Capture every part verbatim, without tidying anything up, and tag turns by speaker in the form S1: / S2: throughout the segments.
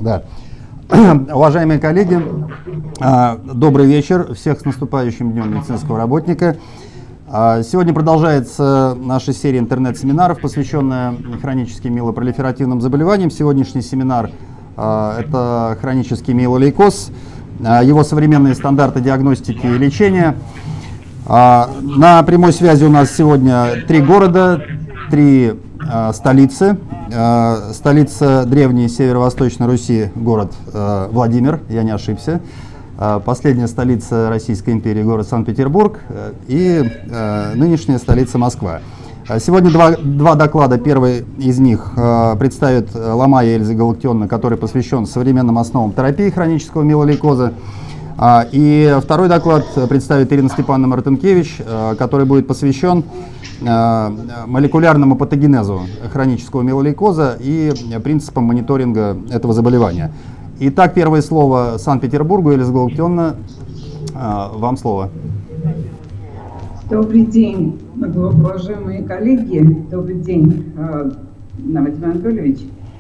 S1: Да. Уважаемые коллеги, добрый вечер. Всех с наступающим Днем медицинского работника. Сегодня продолжается наша серия интернет-семинаров, посвященная хроническим миелопролиферативным заболеваниям. Сегодняшний семинар – это хронический миелолейкоз, его современные стандарты диагностики и лечения. На прямой связи у нас сегодня три города, три столицы. Столица древней северо-восточной Руси, город Владимир, я не ошибся. Последняя столица Российской империи, город Санкт-Петербург, и нынешняя столица Москва. Сегодня два, два доклада. Первый из них представит Ломая Эльза Галактионовна, который посвящен современным основам терапии хронического миелолейкоза. И второй доклад представит Ирина Степановна Мартынкевич, который будет посвящен молекулярному патогенезу хронического миелолейкоза и принципам мониторинга этого заболевания. Итак, первое слово Санкт-Петербургу. Эльза Галактионовна, вам слово.
S2: Добрый день, уважаемые коллеги. Добрый день, Вадим Анатольевич.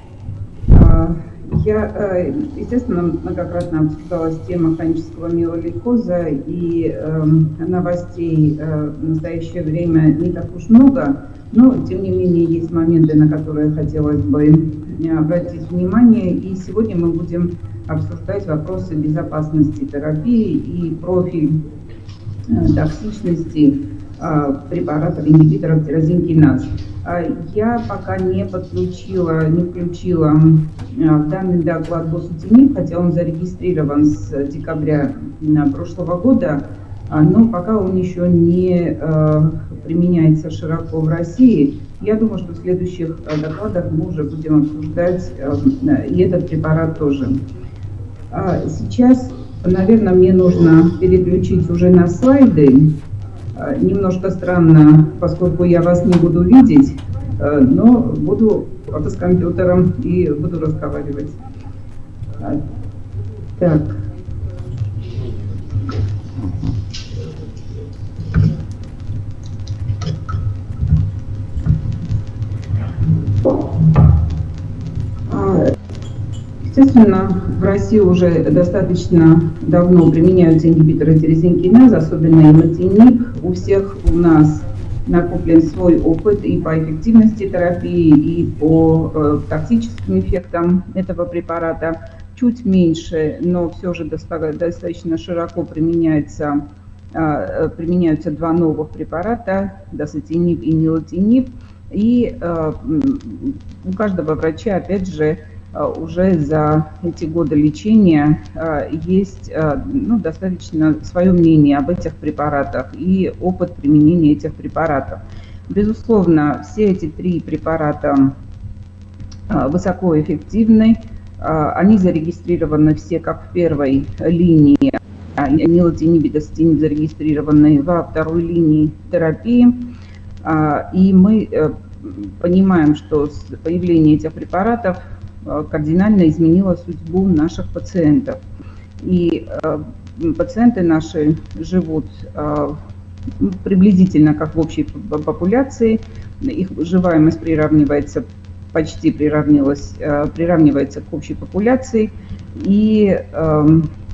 S2: Я, естественно, многократно обсуждалась тема хронического миелолейкоза, и э, новостей э, в настоящее время не так уж много, но, тем не менее, есть моменты, на которые хотелось бы обратить внимание. И сегодня мы будем обсуждать вопросы безопасности терапии и профиль э, токсичности э, препаратов ингибиторов тирозинкиназ. Я пока не подключила, не включила в данный доклад босутиниб, хотя он зарегистрирован с декабря прошлого года, но пока он еще не применяется широко в России. Я думаю, что в следующих докладах мы уже будем обсуждать и этот препарат тоже. Сейчас, наверное, мне нужно переключить уже на слайды. Немножко странно, поскольку я вас не буду видеть, но буду с компьютером и буду разговаривать. Так. Естественно, в России уже достаточно давно применяются ингибиторы тирозинкиназа, особенно иматиниб. У всех у нас накоплен свой опыт и по эффективности терапии, и по э, токсическим эффектам этого препарата. Чуть меньше, но все же достаточно широко применяется, э, применяются два новых препарата, досетиниб и нилотиниб. И э, у каждого врача, опять же, уже за эти годы лечения есть ну, достаточно свое мнение об этих препаратах и опыт применения этих препаратов. Безусловно, все эти три препарата высокоэффективны. Они зарегистрированы все как в первой линии, нилотиниб и досетиниб зарегистрированы во второй линии терапии. И мы понимаем, что появление этих препаратов кардинально изменила судьбу наших пациентов. И э, пациенты наши живут э, приблизительно как в общей популяции. Их выживаемость приравнивается, почти приравнилась, э, приравнивается к общей популяции. И э,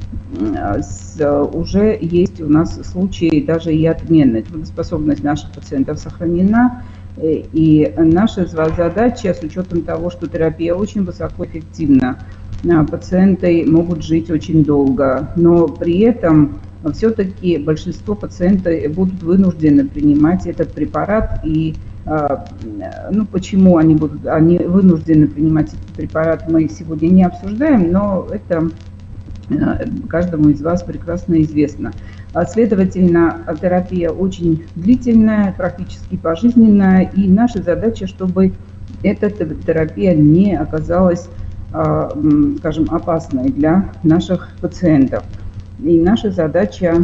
S2: с, уже есть у нас случаи даже и отмены. Трудоспособность наших пациентов сохранена. И наша задача, с учетом того, что терапия очень высокоэффективна, пациенты могут жить очень долго, но при этом все-таки большинство пациентов будут вынуждены принимать этот препарат. И ну, почему они будут они вынуждены принимать этот препарат, мы сегодня не обсуждаем, но это каждому из вас прекрасно известно. Следовательно, терапия очень длительная, практически пожизненная, и наша задача, чтобы эта терапия не оказалась, скажем, опасной для наших пациентов. И наша задача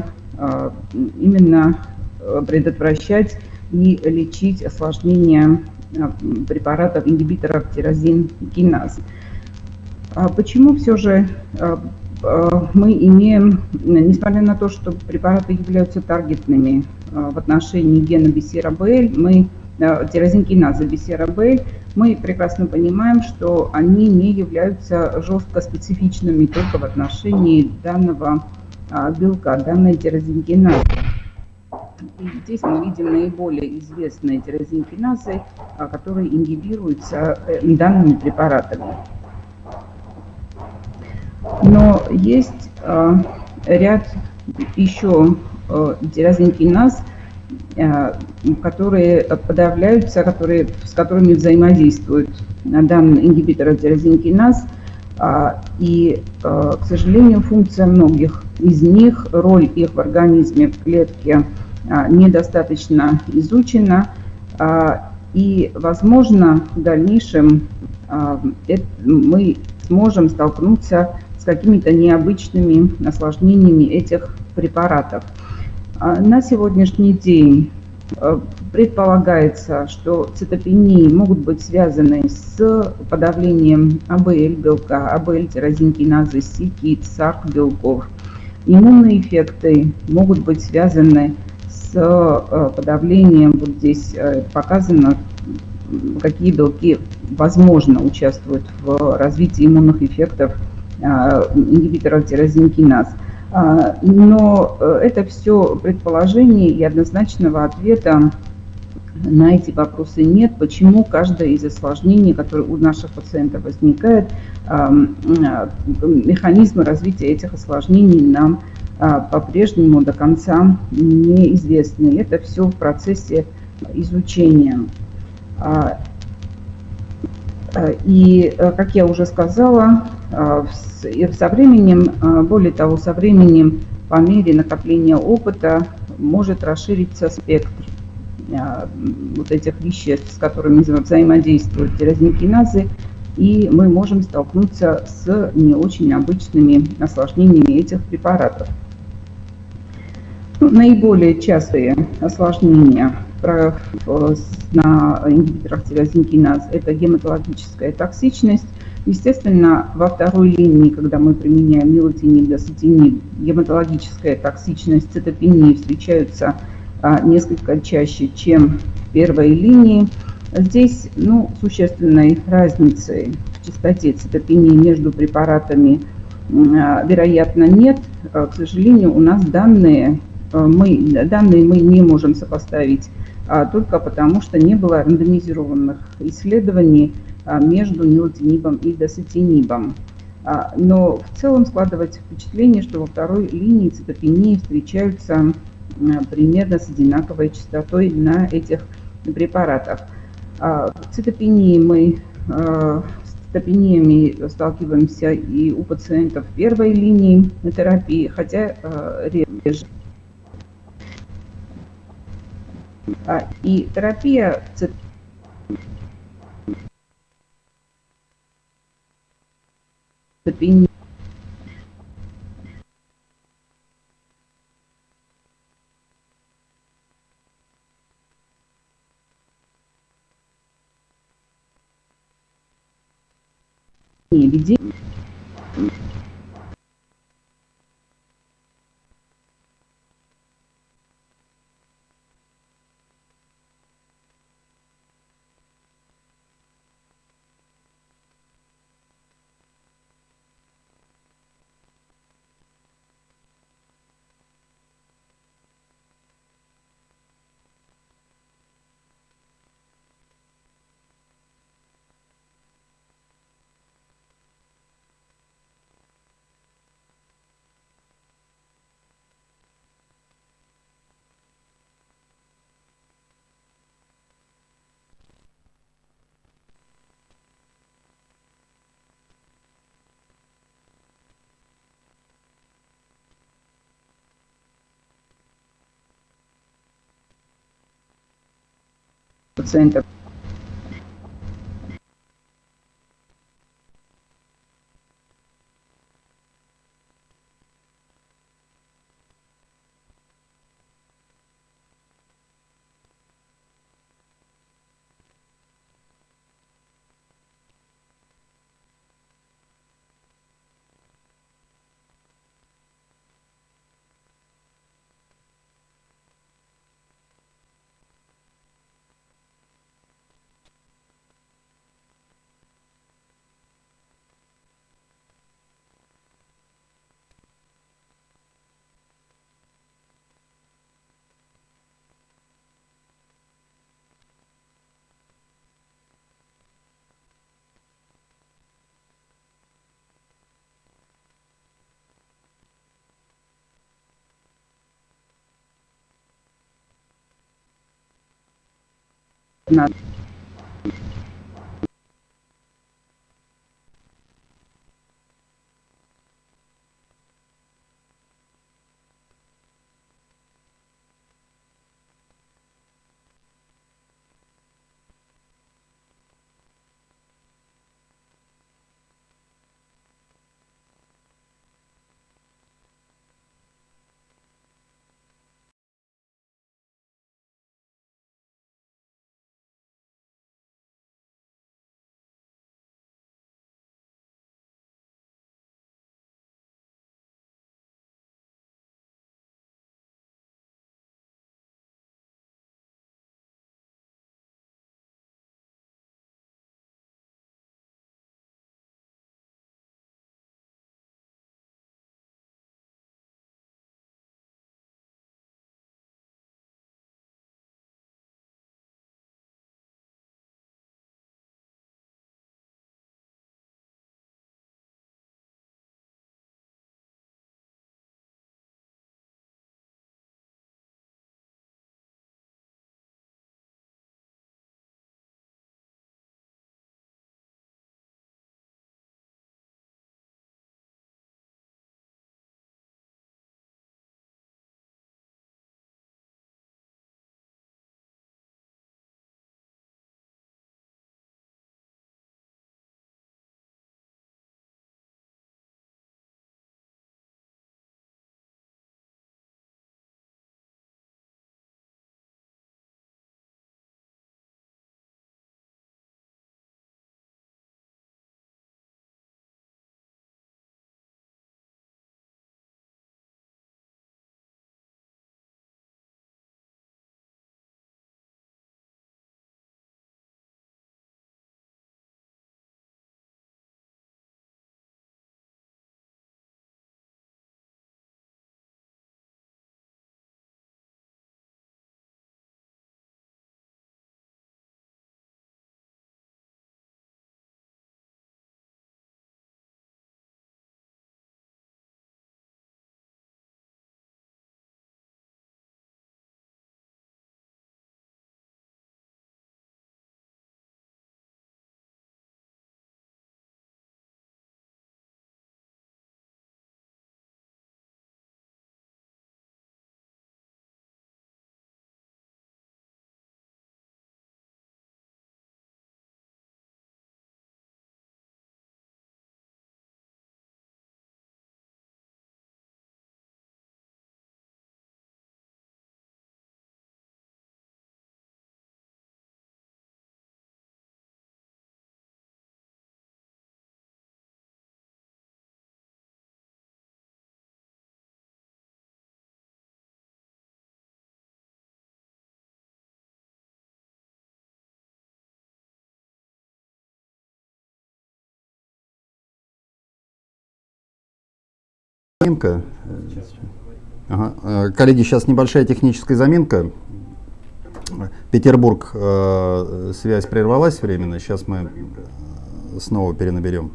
S2: именно предотвращать и лечить осложнения препаратов ингибиторов тирозинкиназ. Почему все же мы имеем, несмотря на то, что препараты являются таргетными в отношении гена би си ар а би эл, мы, тирозинкиназа би си ар а би эл, мы прекрасно понимаем, что они не являются жестко специфичными только в отношении данного белка, данной тирозинкиназы. И здесь мы видим наиболее известные тирозинкиназы, которые ингибируются данными препаратами. Но есть ряд еще тирозинкиназ, которые подавляются, которые, с которыми взаимодействуют данные ингибиторы тирозинкиназ. И, к сожалению, функция многих из них, роль их в организме, в клетке недостаточно изучена. И, возможно, в дальнейшем мы сможем столкнуться с какими-то необычными осложнениями этих препаратов. На сегодняшний день предполагается, что цитопении могут быть связаны с подавлением АБЛ белка, АБЛ тирозинкиназы, СИКИТ, САРК белков. Иммунные эффекты могут быть связаны с подавлением, вот здесь показано, какие белки возможно участвуют в развитии иммунных эффектов ингибиторов тирозинкиназ. Но это все предположения, и однозначного ответа на эти вопросы нет. Почему каждое из осложнений, которые у наших пациентов возникает, механизмы развития этих осложнений нам по-прежнему до конца неизвестны. Это все в процессе изучения. И, как я уже сказала, со временем, более того, со временем, по мере накопления опыта, может расшириться спектр вот этих веществ, с которыми взаимодействуют тирозинкиназы, и мы можем столкнуться с не очень обычными осложнениями этих препаратов. Ну, наиболее частые осложнения на ингибиторах тирозинкиназ – это гематологическая токсичность. Естественно, во второй линии, когда мы применяем милотиниб, досетиниб, гематологическая токсичность, цитопении встречаются а, несколько чаще, чем в первой линии. Здесь ну, существенной разницы в частоте цитопении между препаратами а, вероятно нет. А, к сожалению, у нас данные, а, мы, данные мы не можем сопоставить а, только потому, что не было рандомизированных исследований между милотинибом и досетинибом. Но в целом складывается впечатление, что во второй линии цитопении встречаются примерно с одинаковой частотой на этих препаратах. Цитопении мы, с цитопениями сталкиваемся и у пациентов первой линии терапии, хотя реже. И терапия цитопении цитопении ведения пациентов. на
S1: заминка. Ага. Э, Коллеги, сейчас небольшая техническая заминка. Петербург, э, связь прервалась временно, сейчас мы э, снова перенаберем.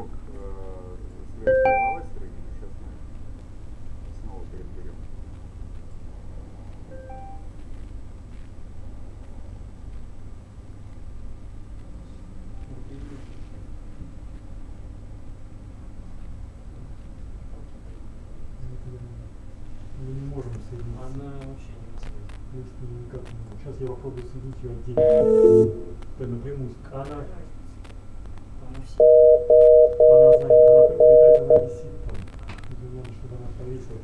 S3: Мы не можем соединиться. Она вообще не настроена. Никак не можем. Сейчас я попробую соединить ее отдельно. Напрямую. Она... Она все. Она знает, она прилетает, она висит там. Надо, чтобы она повесила.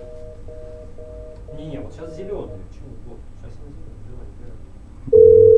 S3: Не-не, вот сейчас зеленый. Почему? Вот, сейчас она зеленая. Давай, давай.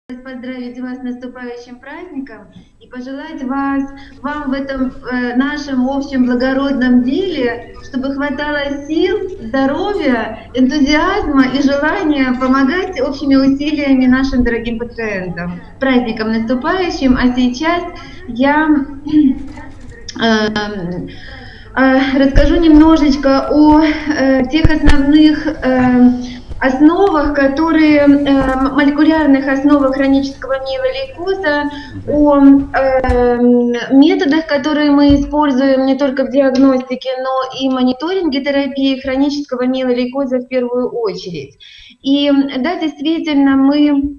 S4: поздравить вас с наступающим праздником и пожелать вас, вам в этом э, нашем общем благородном деле, чтобы хватало сил, здоровья, энтузиазма и желания помогать общими усилиями нашим дорогим пациентам. С праздником наступающим, а сейчас я э, э, расскажу немножечко о э, тех основных э, основах, которые, э, молекулярных основах хронического миелолейкоза, о э, методах, которые мы используем не только в диагностике, но и мониторинге терапии хронического миелолейкоза в первую очередь. И да, действительно, мы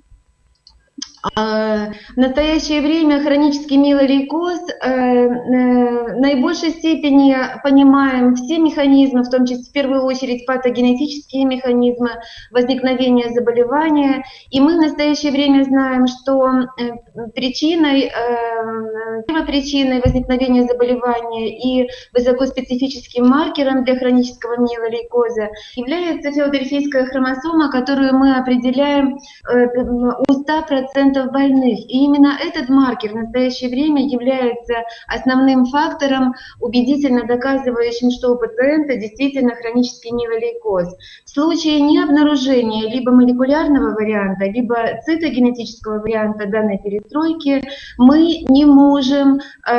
S4: в настоящее время хронический миелолейкоз э, в наибольшей степени понимаем все механизмы, в том числе в первую очередь патогенетические механизмы возникновения заболевания. И мы в настоящее время знаем, что причиной, э, первопричиной возникновения заболевания и высокоспецифическим маркером для хронического миелолейкоза является филадельфийская хромосома, которую мы определяем э, у ста процентов больных. И именно этот маркер в настоящее время является основным фактором, убедительно доказывающим, что у пациента действительно хронический миелолейкоз. В случае необнаружения либо молекулярного варианта, либо цитогенетического варианта данной перестройки, мы не можем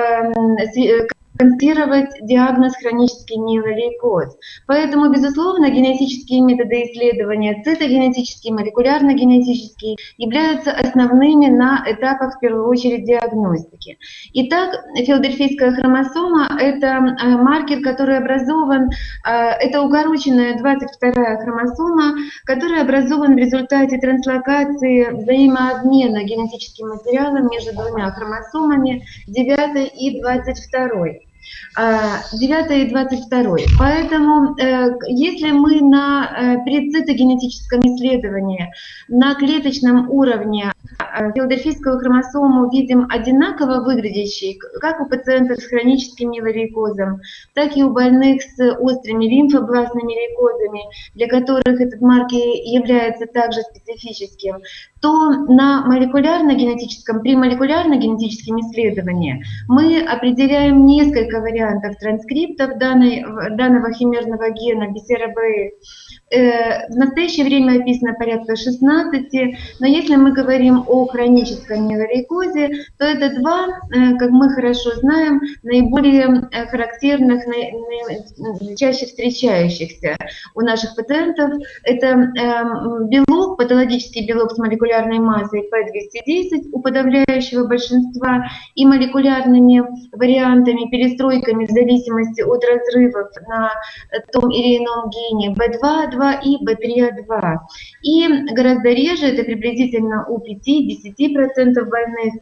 S4: э, констатировать диагноз хронический миелолейкоз. Поэтому, безусловно, генетические методы исследования, цитогенетические, молекулярно-генетические, являются основными на этапах, в первую очередь, диагностики. Итак, филадельфийская хромосома – это маркер, который образован, это укороченная двадцать вторая хромосома, который образован в результате транслокации взаимообмена генетическим материалом между двумя хромосомами, девятой и двадцать второй. девятой и двадцать второй. Поэтому, э, если мы на э, предцитогенетическом исследовании на клеточном уровне э, филадельфийскую хромосому видим одинаково выглядящей, как у пациентов с хроническим миелолейкозом, так и у больных с острыми лимфобластными лейкозами, для которых этот маркер является также специфическим, то на молекулярно-генетическом, при молекулярно-генетическом исследовании мы определяем несколько вариантов транскриптов данной, данного химерного гена би си ар эй би эй. В настоящее время описано порядка шестнадцати, но если мы говорим о хроническом миелолейкозе, то это два, как мы хорошо знаем, наиболее характерных, чаще встречающихся у наших пациентов. Это белок, патологический белок с молекулярной массой пэ двести десять у подавляющего большинства и молекулярными вариантами, перестройками в зависимости от разрывов на том или ином гене бэ два а два и бэ три а два. И гораздо реже, это приблизительно у пяти-десяти процентов больных,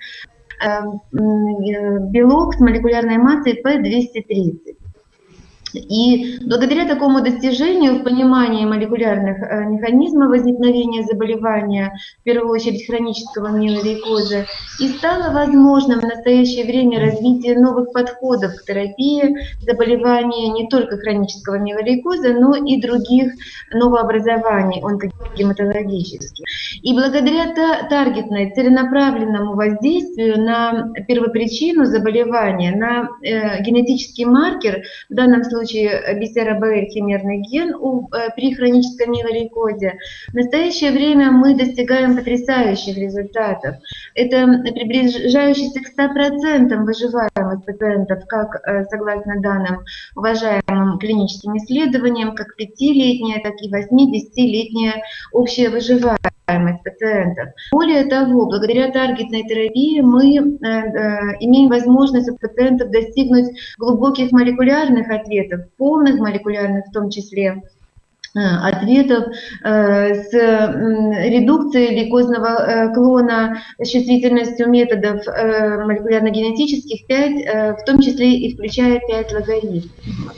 S4: белок с молекулярной массой пэ двести тридцать. И благодаря такому достижению в понимании молекулярных э, механизмов возникновения заболевания, в первую очередь хронического миелолейкоза, и стало возможным в настоящее время развитие новых подходов к терапии заболевания не только хронического миелолейкоза, но и других новообразований онкогематологических. И благодаря та таргетной, целенаправленному воздействию на первопричину заболевания, на э, генетический маркер, в данном случае би си ар эй би эй химерный ген у, э, при хроническом миелолейкозе, в настоящее время мы достигаем потрясающих результатов. Это приближающийся к ста процентам выживаемых пациентов, как э, согласно данным уважаемым клиническим исследованиям, как пятилетняя, так и восьмидесятилетняя общая выживаемость пациентов. Более того, благодаря таргетной терапии мы э, э, имеем возможность у пациентов достигнуть глубоких молекулярных ответов, полных молекулярных в том числе ответов э, с э, редукцией лейкозного э, клона с чувствительностью методов э, молекулярно-генетических пять, э, в том числе и включая пять логарифмов.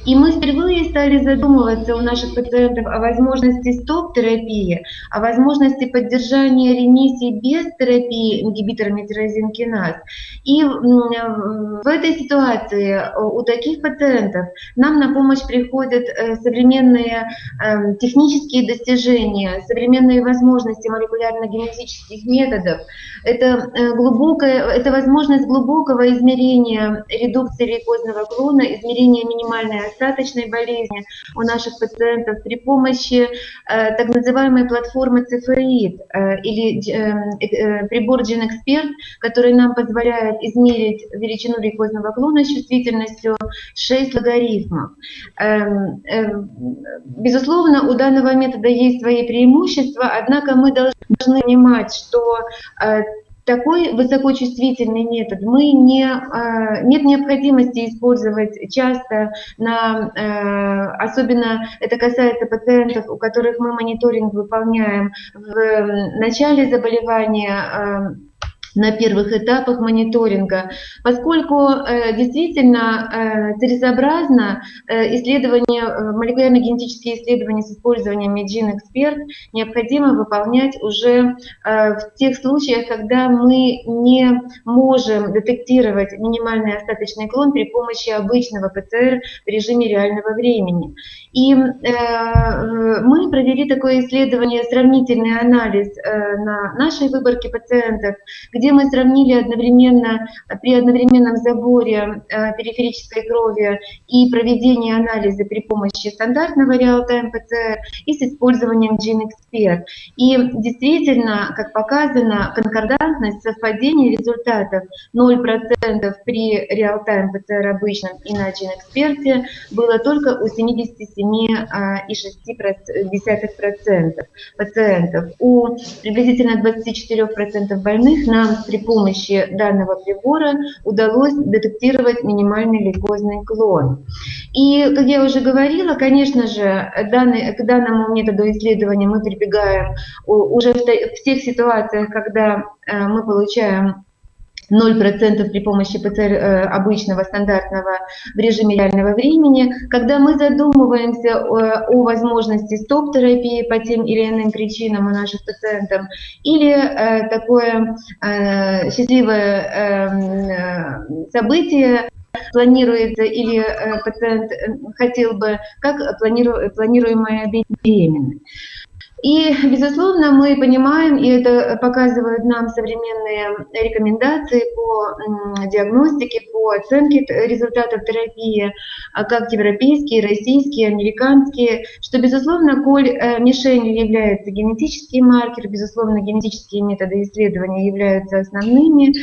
S4: И мы впервые стали задумываться у наших пациентов о возможности стоп-терапии, о возможности поддержания ремиссии без терапии ингибиторами тирозинкиназ. И в этой ситуации у таких пациентов нам на помощь приходят современные технические достижения, современные возможности молекулярно-генетических методов. Это, глубокое, это возможность глубокого измерения редукции лейкозного клона, измерения минимальной остаточной болезни у наших пациентов при помощи э, так называемой платформы Цифроид э, или э, э, прибор GenExpert, который нам позволяет измерить величину лейкозного клона с чувствительностью шесть логарифмов. Э, э, безусловно, у данного метода есть свои преимущества, однако мы должны понимать, что э, такой высокочувствительный метод мы не, нет необходимости использовать часто, на, особенно это касается пациентов, у которых мы мониторинг выполняем в начале заболевания, на первых этапах мониторинга, поскольку э, действительно э, целесообразно э, исследования, э, молекулярно-генетические исследования с использованием GenExpert необходимо выполнять уже э, в тех случаях, когда мы не можем детектировать минимальный остаточный клон при помощи обычного ПЦР в режиме реального времени. И э, мы провели такое исследование, сравнительный анализ э, на нашей выборке пациентов, где мы сравнили одновременно, при одновременном заборе э, периферической крови и проведении анализа при помощи стандартного реал-тайм ПЦР и с использованием GenExpert. И действительно, как показано, конкордантность совпадения результатов ноль процентов при реал-тайм ПЦР обычном и на GenExpert было только у семидесяти семи и шести десятых процента пациентов. У приблизительно двадцати четырёх процентов больных нам при помощи данного прибора удалось детектировать минимальный лейкозный клон. И, как я уже говорила, конечно же, данный, к данному методу исследования мы прибегаем уже в, в тех ситуациях, когда мы получаем ноль процентов при помощи ПЦР обычного, стандартного в режиме реального времени, когда мы задумываемся о, о возможности стоп-терапии по тем или иным причинам у наших пациентов, или э, такое э, счастливое э, событие планируется или э, пациент хотел бы, как планиру, планируемая беременность. И, безусловно, мы понимаем, и это показывают нам современные рекомендации по диагностике, по оценке результатов терапии, как европейские, российские, американские, что, безусловно, коль мишенью является генетический маркер, безусловно, генетические методы исследования являются основными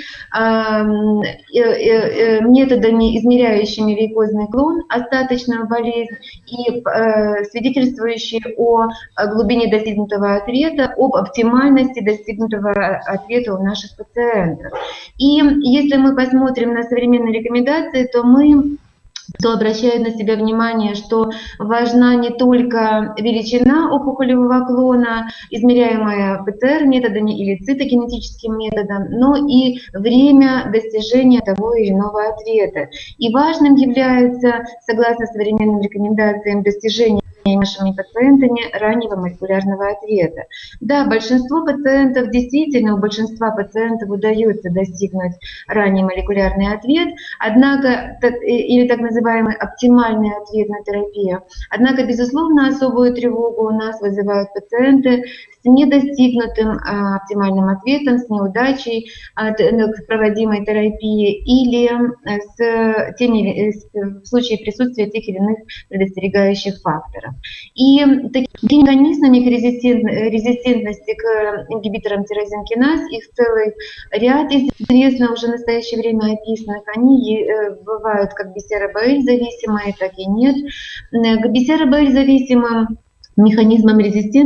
S4: методами, измеряющими лейкозный клон, остаточную болезнь и свидетельствующие о глубине достижения достигнутого ответа, об оптимальности достигнутого ответа у наших пациентов. И если мы посмотрим на современные рекомендации, то мы то обращают на себя внимание, что важна не только величина опухолевого клона, измеряемая ПЦР методами или цитогенетическим методом, но и время достижения того или иного ответа. И важным является, согласно современным рекомендациям, достижение нашими пациентами раннего молекулярного ответа. Да, большинство пациентов, действительно, у большинства пациентов удается достигнуть ранний молекулярный ответ, однако, или так называемый оптимальный ответ на терапию. Однако, безусловно, особую тревогу у нас вызывают пациенты с недостигнутым а, оптимальным ответом, с неудачей от проводимой терапии или с теми, в случае присутствия тех или иных предостерегающих факторов. И такими механизмами резистентности к ингибиторам тирозинкиназ, их целый ряд известно уже в настоящее время описанных, они бывают как би си ар а би эл зависимые, так и нет. К би си ар а би эл зависимым механизмам резистентности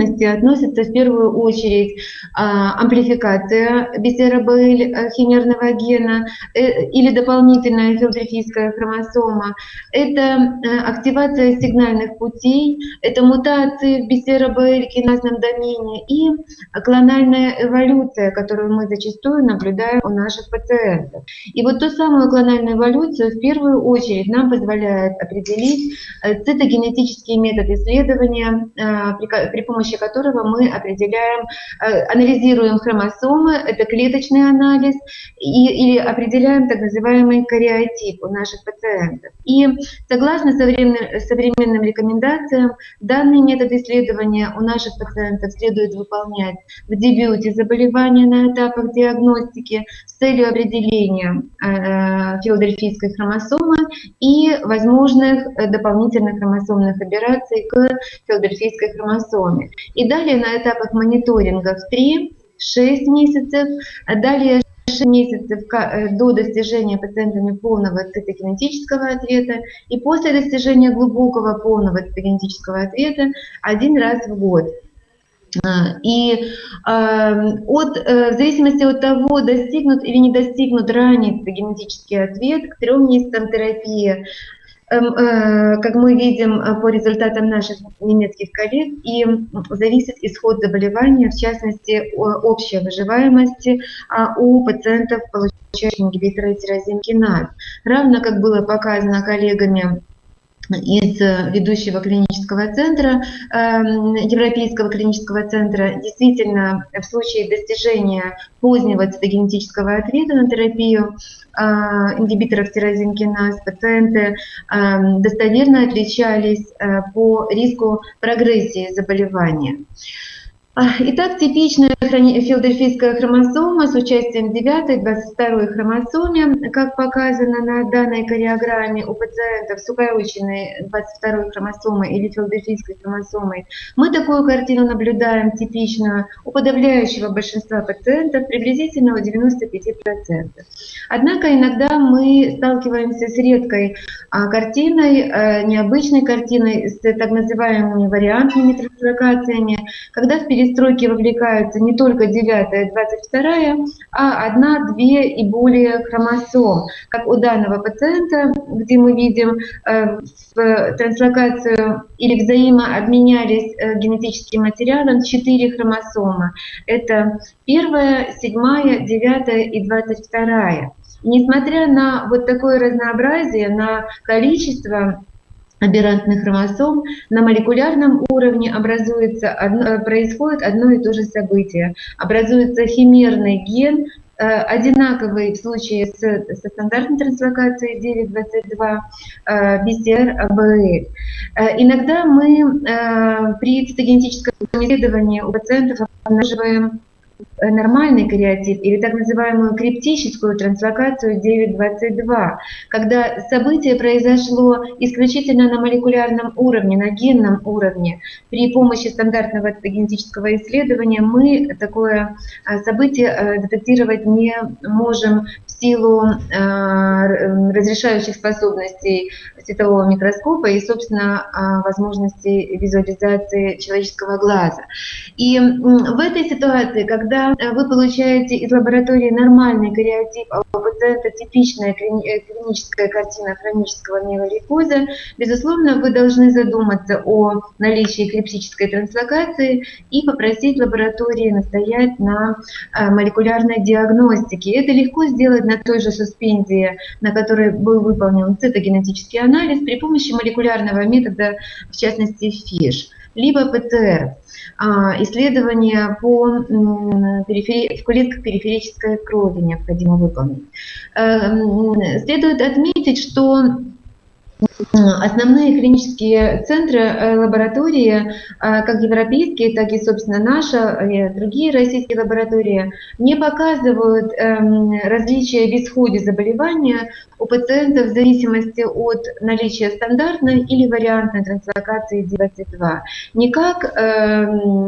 S4: деятельности относится в первую очередь а, амплификация би си ар а бэ эл химерного гена э, или дополнительная филдельфийская хромосома. Это э, активация сигнальных путей, это мутации в би си ар а бэ эл киназном домене и клональная эволюция, которую мы зачастую наблюдаем у наших пациентов. И вот ту самую клональную эволюцию в первую очередь нам позволяет определить цитогенетический метод исследования, при, при помощи которого мы определяем, анализируем хромосомы, это клеточный анализ, и, или определяем так называемый кариотип у наших пациентов. И согласно современным, современным рекомендациям, данный метод исследования у наших пациентов следует выполнять в дебюте заболевания на этапах диагностики с целью определения э, филадельфийской хромосомы и возможных дополнительных хромосомных операций к филадельфийской хромосоме. И далее на этапах мониторинга в три-шесть месяцев, далее шесть месяцев до достижения пациентами полного цитогенетического ответа и после достижения глубокого полного цитогенетического ответа один раз в год. И э, от, э, в зависимости от того, достигнут или не достигнут ранний цитогенетический ответ, к трем месяцам терапии, э, э, как мы видим по результатам наших немецких коллег, и зависит исход заболевания, в частности, общая выживаемость э, у пациентов, получающих ингибиторы тирозин киназ. Равно как было показано коллегами из ведущего клинического центра, Европейского клинического центра, действительно в случае достижения позднего цитогенетического ответа на терапию ингибиторов тирозин киназ пациенты достоверно отличались по риску прогрессии заболевания. Итак, типичная филадельфийская хромосома с участием девятой, двадцать второй хромосоме, как показано на данной кариограмме у пациентов с укороченной двадцать второй хромосомой или филадельфийской хромосомой. Мы такую картину наблюдаем типично у подавляющего большинства пациентов, приблизительно у девяноста пяти процентов. Однако иногда мы сталкиваемся с редкой картиной, необычной картиной, с так называемыми вариантными транслокациями, когда в перестройке вовлекаются не только девятая и двадцать вторая, а одна, две и более хромосом. Как у данного пациента, где мы видим э, в транслокацию или взаимообменялись э, генетическим материалом четыре хромосомы. Это первая, седьмая, девятая и двадцать вторая. И несмотря на вот такое разнообразие, на количество аберрантных хромосом, на молекулярном уровне образуется одно, происходит одно и то же событие. Образуется химерный ген, э, одинаковый в случае с, со стандартной транслокацией девять двадцать два э, би си ар а бэ эл. Э, иногда мы э, при цитогенетическом исследовании у пациентов обнаруживаем нормальный кариотип или так называемую криптическую транслокацию девять двадцать два, когда событие произошло исключительно на молекулярном уровне, на генном уровне. При помощи стандартного генетического исследования мы такое событие детектировать не можем в силу разрешающих способностей светового микроскопа и, собственно, возможности визуализации человеческого глаза. И в этой ситуации, когда вы получаете из лаборатории нормальный кариотип, а у пациента типичная клиническая картина хронического миелорейкоза, безусловно, вы должны задуматься о наличии криптической транслокации и попросить лаборатории настоять на молекулярной диагностике. Это легко сделать на той же суспензии, на которой был выполнен цитогенетический анализ при помощи молекулярного метода, в частности фиш, либо пэ тэ эр. Исследования по перифери... в клетках периферической крови необходимо выполнить. Следует отметить, что основные клинические центры, лаборатории, как европейские, так и, собственно, наша, и другие российские лаборатории, не показывают различия в исходе заболевания у пациентов в зависимости от наличия стандартной или вариантной транслокации ди двадцать два. Никак э,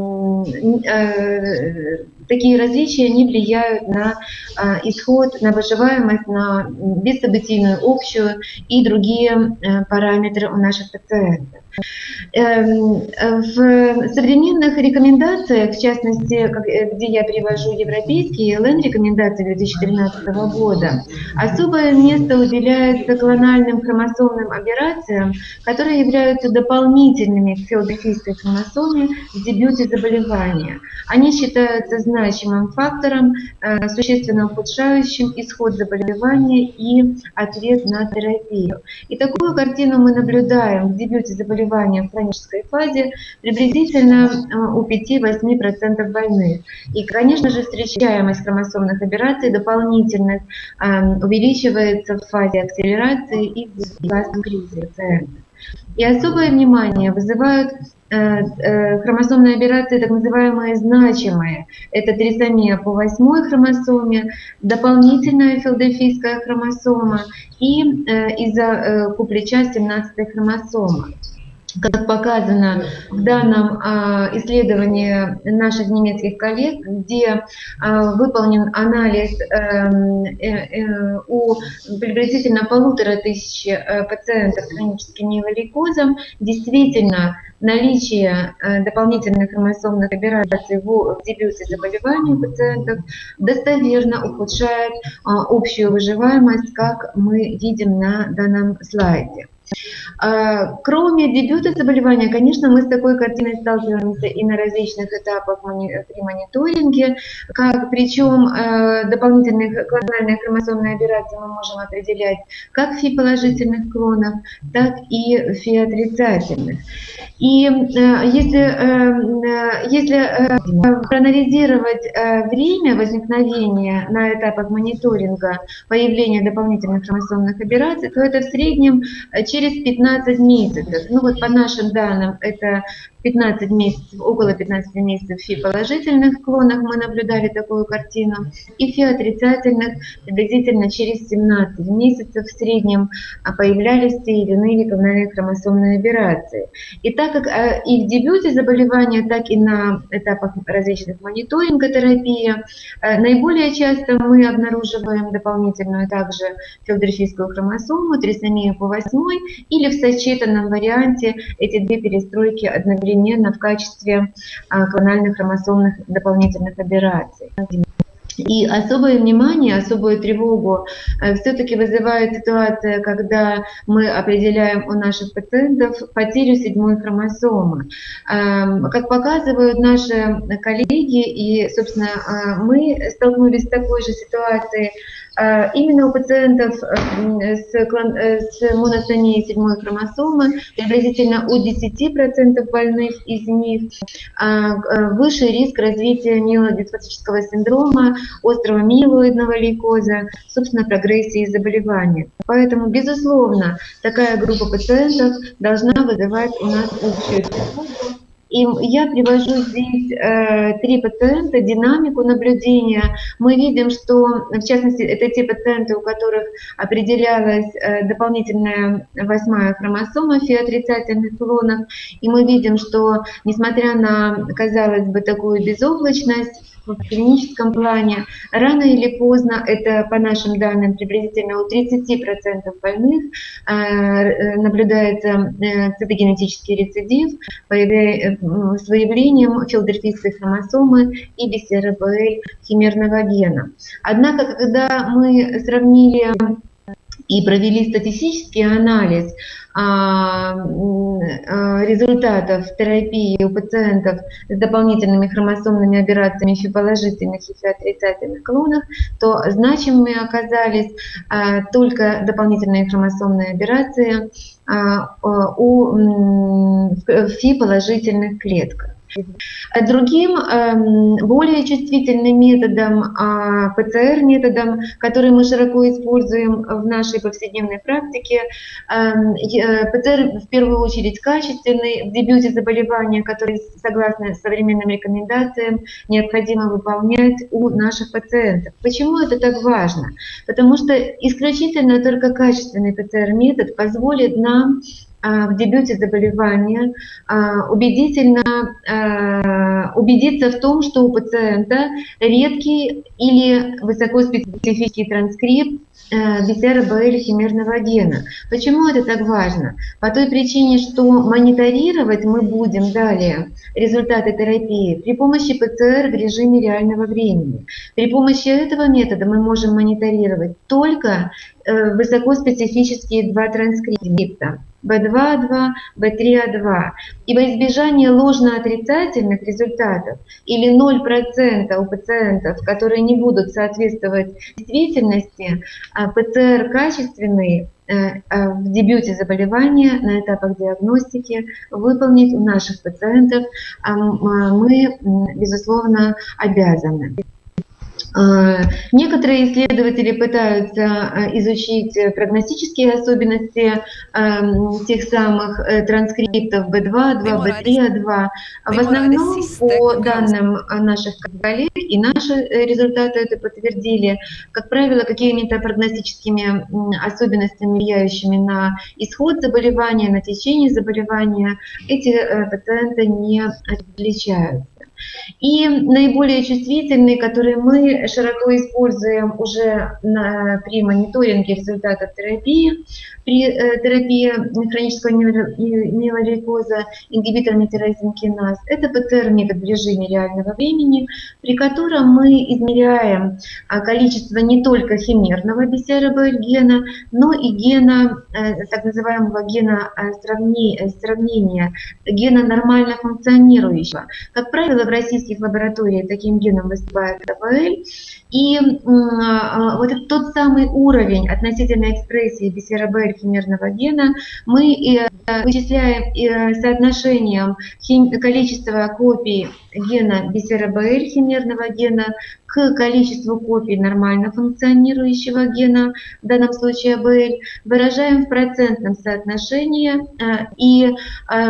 S4: э, такие различия не влияют на э, исход, на выживаемость, на бессобытийную общую и другие э, параметры у наших пациентов. В современных рекомендациях, в частности, где я привожу европейские эл эн-рекомендации две тысячи тринадцатого года, особое место уделяется клональным хромосомным аберрациям, которые являются дополнительными к филадельфийской хромосоме в дебюте заболевания. Они считаются значимым фактором, существенно ухудшающим исход заболевания и ответ на терапию. И такую картину мы наблюдаем в дебюте заболевания в хронической фазе приблизительно у пяти-восьми процентов больных. И, конечно же, встречаемость хромосомных аберраций дополнительных увеличивается в фазе акселерации и в властном кризисе пациента. И особое внимание вызывают хромосомные аберрации, так называемые значимые. Это трисомия по восьмой хромосоме, дополнительная филадельфийская хромосома и из-за куплича семнадцатая хромосома. Как показано в данном э, исследовании наших немецких коллег, где э, выполнен анализ э, э, э, у приблизительно полутора тысяч э, пациентов с хроническим миелолейкозом, действительно наличие э, дополнительных хромосомных аберраций в, в дебюте заболевания у пациентов достоверно ухудшает э, общую выживаемость, как мы видим на данном слайде. Кроме дебюта заболевания, конечно, мы с такой картиной сталкиваемся и на различных этапах при мониторинге, как, причем дополнительные клональные хромосомные аберрации мы можем определять как в фи-положительных клонах, так и в фи-отрицательных. И если, если проанализировать время возникновения на этапах мониторинга появления дополнительных хромосомных аберраций, то это в среднем через пятнадцать месяцев. Ну вот по нашим данным это пятнадцать месяцев, около пятнадцати месяцев в фи-положительных клонах мы наблюдали такую картину, и в фи-отрицательных приблизительно через семнадцать месяцев в среднем появлялись те или иные клональные хромосомные аберрации. И так как и в дебюте заболевания, так и на этапах различных мониторинга терапии наиболее часто мы обнаруживаем дополнительную также филадельфийскую хромосому, трисомию по восьмой, или в сочетанном варианте эти две перестройки одновременно в качестве клональных хромосомных дополнительных аберраций. И особое внимание, особую тревогу все-таки вызывает ситуация, когда мы определяем у наших пациентов потерю седьмой хромосомы. Как показывают наши коллеги, и, собственно, мы столкнулись с такой же ситуацией, именно у пациентов с, с моносомией седьмой хромосомы, приблизительно у десяти процентов больных из них, выше риск развития миелодиспластического синдрома, острого миелоидного лейкоза, собственно, прогрессии заболевания. Поэтому, безусловно, такая группа пациентов должна вызывать у нас общую тревогу. И я привожу здесь э, три пациента, динамику наблюдения. Мы видим, что, в частности, это те пациенты, у которых определялась э, дополнительная восьмая хромосома в фи-отрицательных клонах. И мы видим, что, несмотря на, казалось бы, такую безоблачность, в клиническом плане, рано или поздно, это по нашим данным приблизительно у тридцати процентов больных, э, наблюдается э, цитогенетический рецидив появля... с выявлением филадельфийской хромосомы и би си ар бэ эл химерного гена. Однако, когда мы сравнили и провели статистический анализ а, а, результатов терапии у пациентов с дополнительными хромосомными аберрациями в фи-положительных и фи-отрицательных клонах, то значимыми оказались а, только дополнительные хромосомные аберрации а, у фи-положительных клетках. Другим, более чувствительным методом, пэ цэ эр методом, который мы широко используем в нашей повседневной практике, пэ цэ эр в первую очередь качественный в дебюте заболевания, который, согласно современным рекомендациям, необходимо выполнять у наших пациентов. Почему это так важно? Потому что исключительно только качественный пэ цэ эр метод позволит нам в дебюте заболевания убедительно убедиться в том, что у пациента редкий или высокоспецифический транскрипт би си ар и бэ эл химерного гена. Почему это так важно? По той причине, что мониторировать мы будем далее результаты терапии при помощи пэ цэ эр в режиме реального времени. При помощи этого метода мы можем мониторировать только э, высокоспецифические два транскрипта бэ два а два, бэ три а два. И во избежание ложно-отрицательных результатов или ноль процентов у пациентов, которые не будут соответствовать действительности, пэ цэ эр качественный в дебюте заболевания на этапах диагностики выполнить у наших пациентов мы, безусловно, обязаны. Некоторые исследователи пытаются изучить прогностические особенности тех самых транскриптов бэ два а два, бэ три а два. В основном, по данным наших коллег, и наши результаты это подтвердили, как правило, какими-то прогностическими особенностями, влияющими на исход заболевания, на течение заболевания, эти пациенты не отличаются. И наиболее чувствительные, которые мы широко используем уже на, при мониторинге результатов терапии, при э, терапии хронического миелолейкоза ингибиторами тирозинкиназ, это пэ цэ эр метод в режиме реального времени, при котором мы измеряем а, количество не только химерного би си ар и бэ эл гена, но и гена, э, так называемого гена э, сравнения, сравнения, гена нормально функционирующего. Как правило, в российских лабораториях таким геном выступает ка вэ эл, и э, вот этот тот самый уровень относительной экспрессии би си ар и бэ эл химерного гена мы э, вычисляем э, соотношением хим, количества копий гена би си ар и бэ эл химерного гена к количеству копий нормально функционирующего гена, в данном случае эй би эл, выражаем в процентном соотношении э, и э,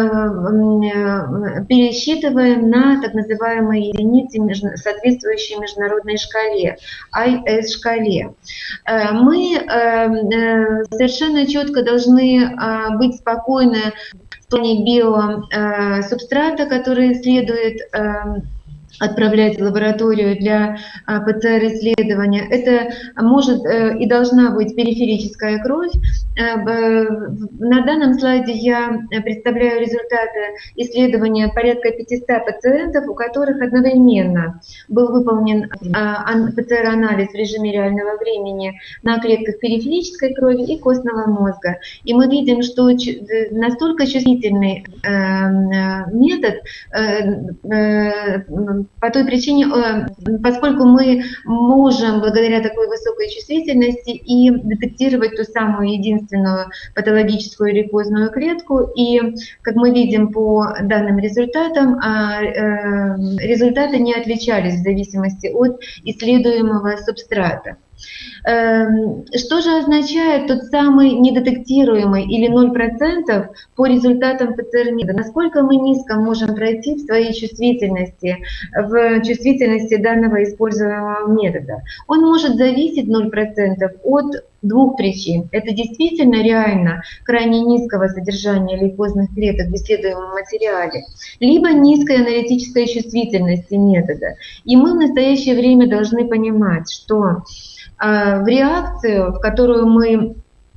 S4: э, пересчитываем на так называемые единицы, между, соответствующие международной шкале, ай эс-шкале. Э, мы э, э, совершенно четко должны э, быть спокойны в плане биосубстрата, который следует э, отправлять в лабораторию для пэ цэ эр-исследования. Это может и должна быть периферическая кровь. На данном слайде я представляю результаты исследования порядка пятисот пациентов, у которых одновременно был выполнен пэ цэ эр-анализ в режиме реального времени на клетках периферической крови и костного мозга. И мы видим, что настолько чувствительный метод, по той причине, поскольку мы можем благодаря такой высокой чувствительности и детектировать ту самую единственную патологическую лейкозную клетку, и, как мы видим по данным результатам, результаты не отличались в зависимости от исследуемого субстрата. Что же означает тот самый недетектируемый или ноль процентов по результатам пэ цэ эр-метода? Насколько мы низко можем пройти в своей чувствительности, в чувствительности данного используемого метода? Он может зависеть ноль процентов от двух причин. Это действительно реально крайне низкого содержания лейкозных клеток в исследуемом материале, либо низкой аналитической чувствительности метода. И мы в настоящее время должны понимать, что в реакцию, в которую мы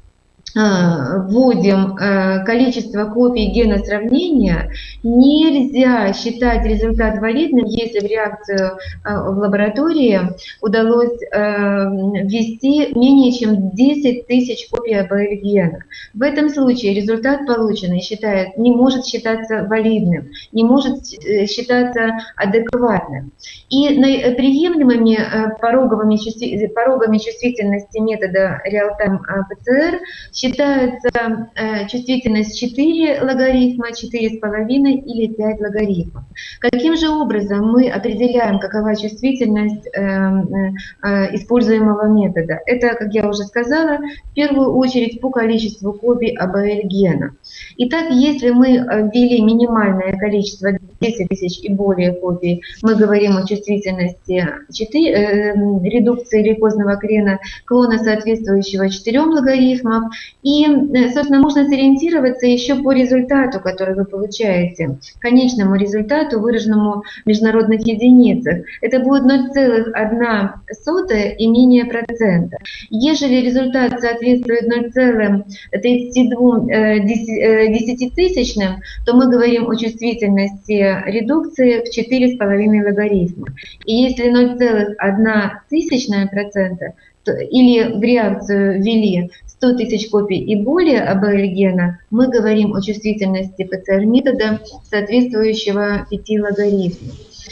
S4: вводим количество копий гена сравнения, нельзя считать результат валидным, если в реакцию в лаборатории удалось ввести менее чем десять тысяч копий эй би эл гена. В этом случае результат полученный считает, не может считаться валидным, не может считаться адекватным. И приемлемыми пороговыми чувств... порогами чувствительности метода Real-Time пэ цэ эр считается э, чувствительность четыре логарифма, четыре с половиной или пять логарифмов. Каким же образом мы определяем, какова чувствительность э, э, используемого метода? Это, как я уже сказала, в первую очередь по количеству копий эй би эл гена. Итак, если мы ввели минимальное количество десять тысяч и более копий, мы говорим о чувствительности четыре, э, редукции лейкозного крена, клона соответствующего четырем логарифмам. И, собственно, можно сориентироваться еще по результату, который вы получаете, конечному результату, выраженному в международных единицах. Это будет ноль целых одна сотая и менее процента. Ежели результат соответствует ноль целых тридцать два десятитысячным, то мы говорим о чувствительности редукции в четыре с половиной логарифма. И если ноль целых одна тысячная процента, или в реакцию ввели сто тысяч копий и более АБЛ-гена, мы говорим о чувствительности ПЦР-метода, соответствующего пяти логарифмам.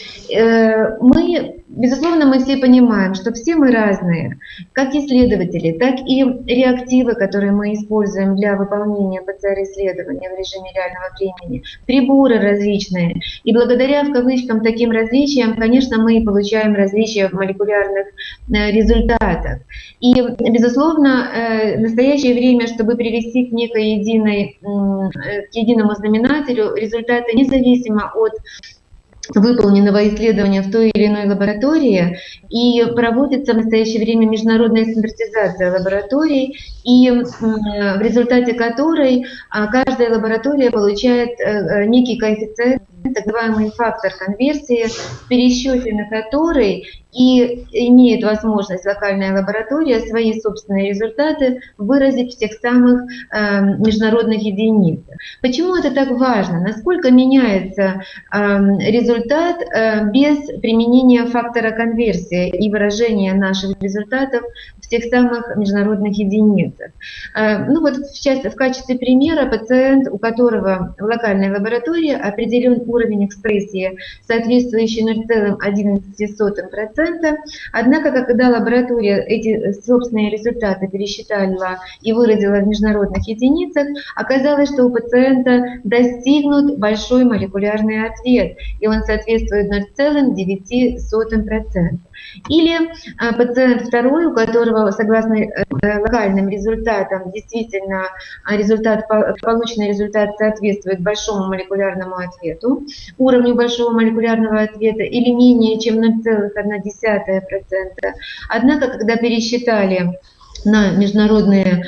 S4: Мы, безусловно, мы все понимаем, что все мы разные, как исследователи, так и реактивы, которые мы используем для выполнения ПЦР-исследования в режиме реального времени, приборы различные. И благодаря, в кавычках, таким различиям, конечно, мы получаем различия в молекулярных результатах. И, безусловно, в настоящее время, чтобы привести к некой единой, к единому знаменателю, результаты независимо от выполненного исследования в той или иной лаборатории, и проводится в настоящее время международная стандартизация лабораторий, и в результате которой каждая лаборатория получает некий коэффициент, так называемый фактор конверсии, в пересчете на который и имеет возможность локальная лаборатория свои собственные результаты выразить в тех самых э, международных единицах. Почему это так важно? Насколько меняется э, результат э, без применения фактора конверсии и выражения наших результатов в тех самых международных единицах? Э, ну вот в, части, в качестве примера пациент, у которого в локальной лаборатории определен уровень экспрессии, соответствующий ноль целых одиннадцать сотых процента, однако, когда лаборатория эти собственные результаты пересчитала и выразила в международных единицах, оказалось, что у пациента достигнут большой молекулярный ответ, и он соответствует ноль целых девять сотых процента. Или а, пациент второй, у которого, согласно э, локальным результатам, действительно результат, полученный результат соответствует большому молекулярному ответу, уровню большого молекулярного ответа, или менее чем ноль целых одна десятая процента. Однако, когда пересчитали на международные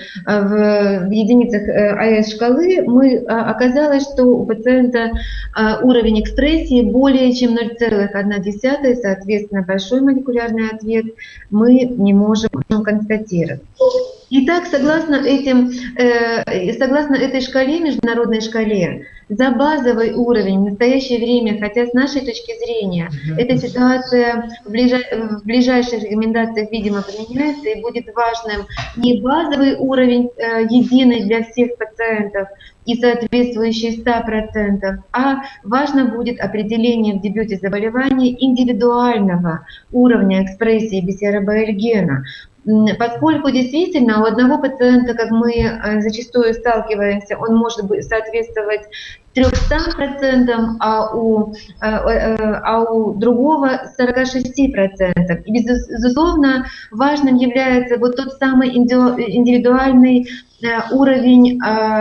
S4: в единицах АЭС-шкалы, мы, оказалось, что у пациента уровень экспрессии более чем ноль целых одна десятая, соответственно, большой молекулярный ответ мы не можем констатировать. Итак, согласно, этим, согласно этой шкале, международной шкале, за базовый уровень в настоящее время, хотя с нашей точки зрения эта ситуация в, ближай, в ближайших рекомендациях, видимо, поменяется, и будет важным не базовый уровень э, единый для всех пациентов и соответствующий ста процентов, а важно будет определение в дебюте заболевания индивидуального уровня экспрессии би си ар эй би эл-гена. Поскольку действительно у одного пациента, как мы зачастую сталкиваемся, он может соответствовать трёмстам процентам, а у, а у другого сорока шести процентам. И, безусловно, важным является вот тот самый индивидуальный уровень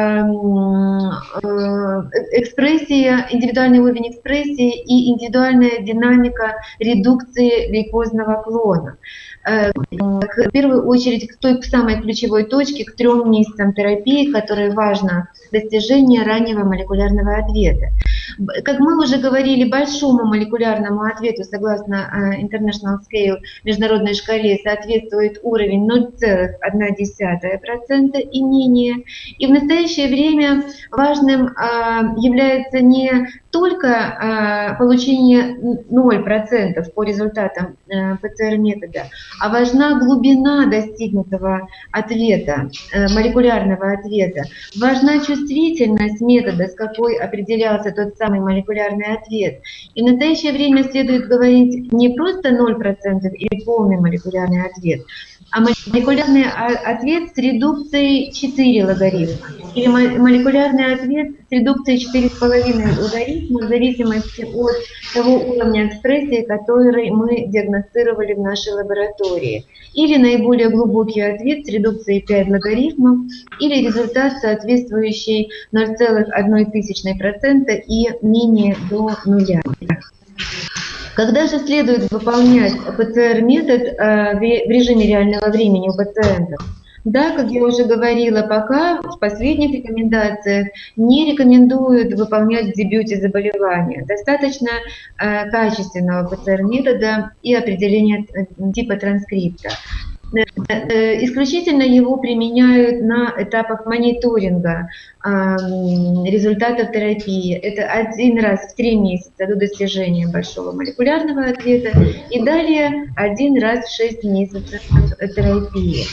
S4: экспрессии, индивидуальный уровень экспрессии и индивидуальная динамика редукции лейкозного клона. В первую очередь к той самой ключевой точке, к трем месяцам терапии, которой важно достижение раннего молекулярного ответа. Как мы уже говорили, большому молекулярному ответу, согласно International Scale, международной шкале, соответствует уровень ноль целых одна десятая процента и менее. И в настоящее время важным является не только получение ноль процентов по результатам ПЦР-метода, а важна глубина достигнутого ответа, молекулярного ответа. Важна чувствительность метода, с какой определялся тот самый молекулярный ответ. И в настоящее время следует говорить не просто ноль процентов или полный молекулярный ответ, а молекулярный ответ с редукцией четыре логарифма, или молекулярный ответ с редукцией четыре с половиной логарифма в зависимости от того уровня экспрессии, который мы диагностировали в нашей лаборатории, или наиболее глубокий ответ с редукцией пять логарифмов, или результат, соответствующий ноль целых одна тысячная процента и менее до нуля. Когда же следует выполнять ПЦР-метод в режиме реального времени у пациентов? Да, как я уже говорила, пока в последних рекомендациях не рекомендуют выполнять в дебюте заболевания. Достаточно э, качественного ПЦР-метода и определения типа транскрипта. Исключительно его применяют на этапах мониторинга э, результатов терапии. Это один раз в три месяца до достижения большого молекулярного ответа и далее один раз в шесть месяцев терапии.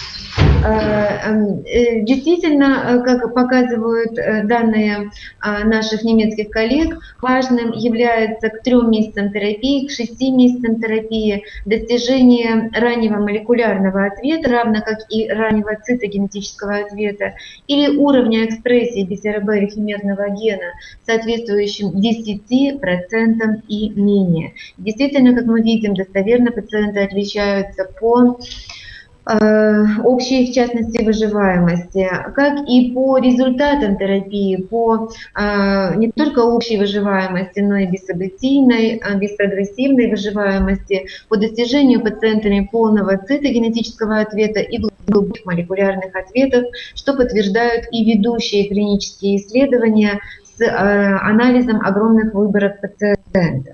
S4: Действительно, как показывают данные наших немецких коллег, важным является к трем месяцам терапии, к шести месяцам терапии достижение раннего молекулярного ответа, равно как и раннего цитогенетического ответа, или уровня экспрессии би си ар би химерного гена, соответствующим десяти процентам и менее. Действительно, как мы видим, достоверно пациенты отличаются по общей, в частности, выживаемости, как и по результатам терапии, по не только общей выживаемости, но и бессобытийной, беспрогрессивной выживаемости, по достижению пациентами полного цитогенетического ответа и глубоких молекулярных ответов, что подтверждают и ведущие клинические исследования с анализом огромных выборок пациентов.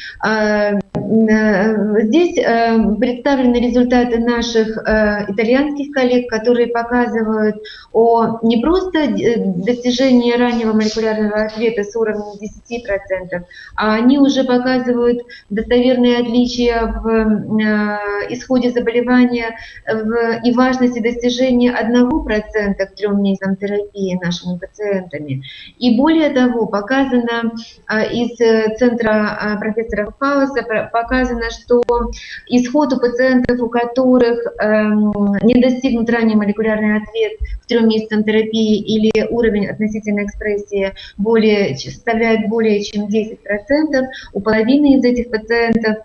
S4: Здесь представлены результаты наших итальянских коллег, которые показывают о не просто достижении раннего молекулярного ответа с уровнем десяти процентов, а они уже показывают достоверные отличия в исходе заболевания и важности достижения одного процента к трем месяцам терапии нашими пациентами. И более того, показано из центра профессора Хауса, показано, что исход у пациентов, у которых э, не достигнут ранний молекулярный ответ к трем месяцам терапии или уровень относительной экспрессии более, составляет более чем десять процентов, у половины из этих пациентов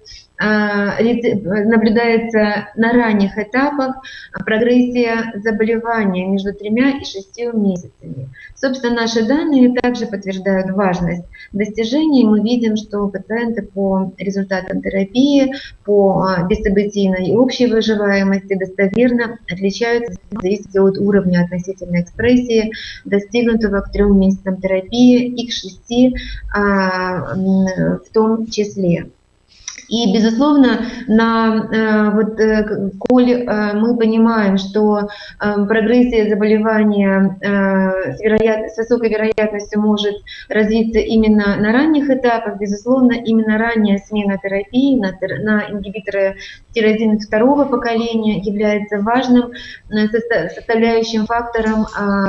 S4: наблюдается на ранних этапах прогрессия заболевания между тремя и шестью месяцами. Собственно, наши данные также подтверждают важность достижений. Мы видим, что пациенты по результатам терапии, по бессобытийной и общей выживаемости достоверно отличаются в зависимости от уровня относительной экспрессии, достигнутого к трем месяцам терапии и к шести в том числе. И, безусловно, на, вот, коль мы понимаем, что прогрессия заболевания с, вероят... с высокой вероятностью может развиться именно на ранних этапах, безусловно, именно ранняя смена терапии на, на ингибиторы тирозина второго поколения является важным составляющим фактором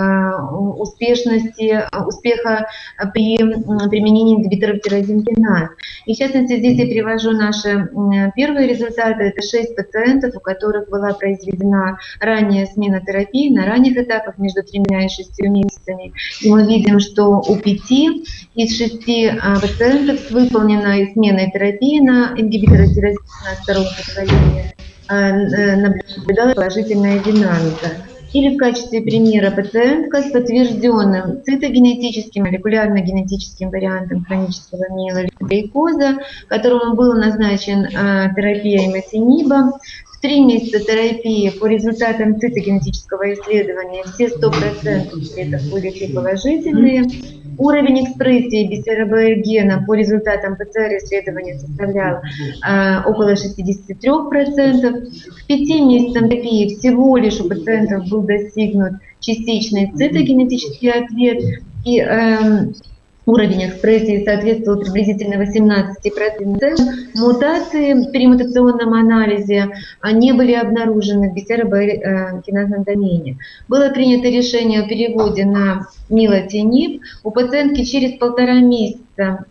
S4: успешности, успеха при применении ингибиторов тирозин-киназ. И, в частности, здесь я привожу на Наши первые результаты – это шесть пациентов, у которых была произведена ранняя смена терапии на ранних этапах между тремя и шестью месяцами. И мы видим, что у пяти из шести пациентов с выполненной сменой терапии на ингибиторы тирозина второго поколения наблюдалась положительная динамика. Или в качестве примера пациентка с подтвержденным цитогенетическим, молекулярно-генетическим вариантом хронического миелолейкоза, которому была назначена э, терапия иматинибом. В три месяца терапии по результатам цитогенетического исследования все сто процентов ответов были положительные. Уровень экспрессии би си ар би гена по результатам ПЦР-исследования составлял э, около шестидесяти трёх процентов. К пяти месяцам терапии всего лишь у пациентов был достигнут частичный цитогенетический ответ, и э, уровень экспрессии соответствовал приблизительно восемнадцати процентам. Мутации в перимутационном анализе не были обнаружены в би си ар би киназном домене. Было принято решение о переводе на нилотиниб. У пациентки через полтора месяца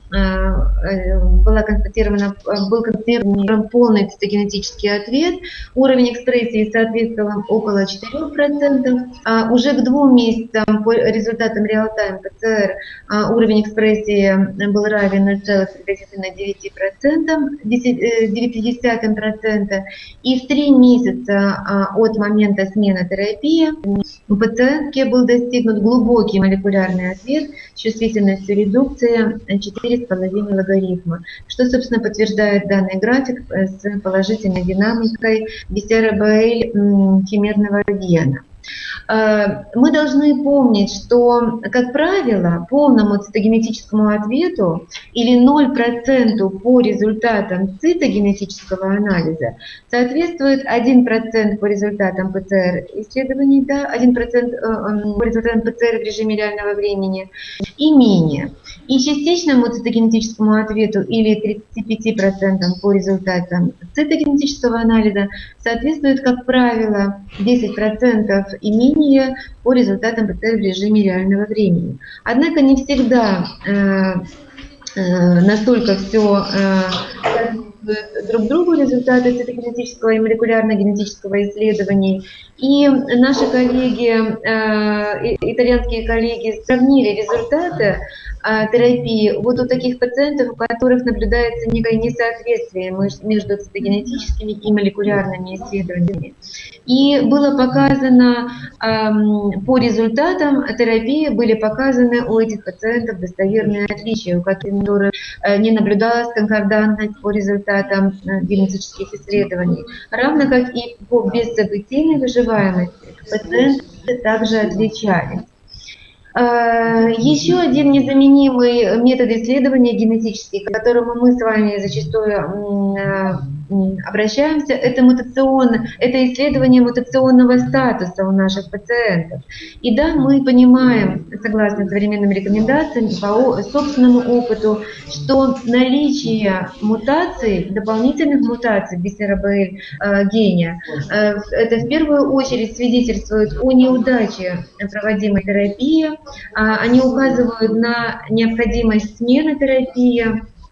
S4: была констатирована, был констатирован полный цитогенетический ответ. Уровень экспрессии соответствовал около четырёх процентов. А уже к двум месяцам по результатам реал-тайм ПЦР уровень экспрессии был равен ноль целых девять десятых процента. И в три месяца от момента смены терапии у пациентки был достигнут глубокий молекулярный ответ с чувствительностью редукции четыре с половиной логарифма, что, собственно, подтверждает данный график с положительной динамикой би си ар би химерного гена. Мы должны помнить, что, как правило, полному цитогенетическому ответу или ноль процентов по результатам цитогенетического анализа соответствует один процент по результатам ПЦР исследований, да, один процент по результатам ПЦР в режиме реального времени и менее. И частичному цитогенетическому ответу или тридцати пяти процентам по результатам цитогенетического анализа соответствует, как правило, десять процентов и менее по результатам ПЦР в режиме реального времени. Однако не всегда э, э, настолько все э, друг другу результаты цитогенетического и молекулярно-генетического исследований. И наши коллеги, э, итальянские коллеги, сравнили результаты терапии вот у таких пациентов, у которых наблюдается некое несоответствие между цитогенетическими и молекулярными исследованиями. И было показано, по результатам терапии были показаны у этих пациентов достоверные отличия, у которых не наблюдалась конкордантность по результатам генетических исследований. Равно как и по бессобытийной выживаемости пациенты также отличались. Еще один незаменимый метод исследования генетический, к которому мы с вами зачастую обращаемся, это мутационное, это исследование мутационного статуса у наших пациентов. И да, мы понимаем, согласно современным рекомендациям, по собственному опыту, что наличие мутаций, дополнительных мутаций би си ар би эл гения, это в первую очередь свидетельствует о неудаче проводимой терапии. Они указывают на необходимость смены терапии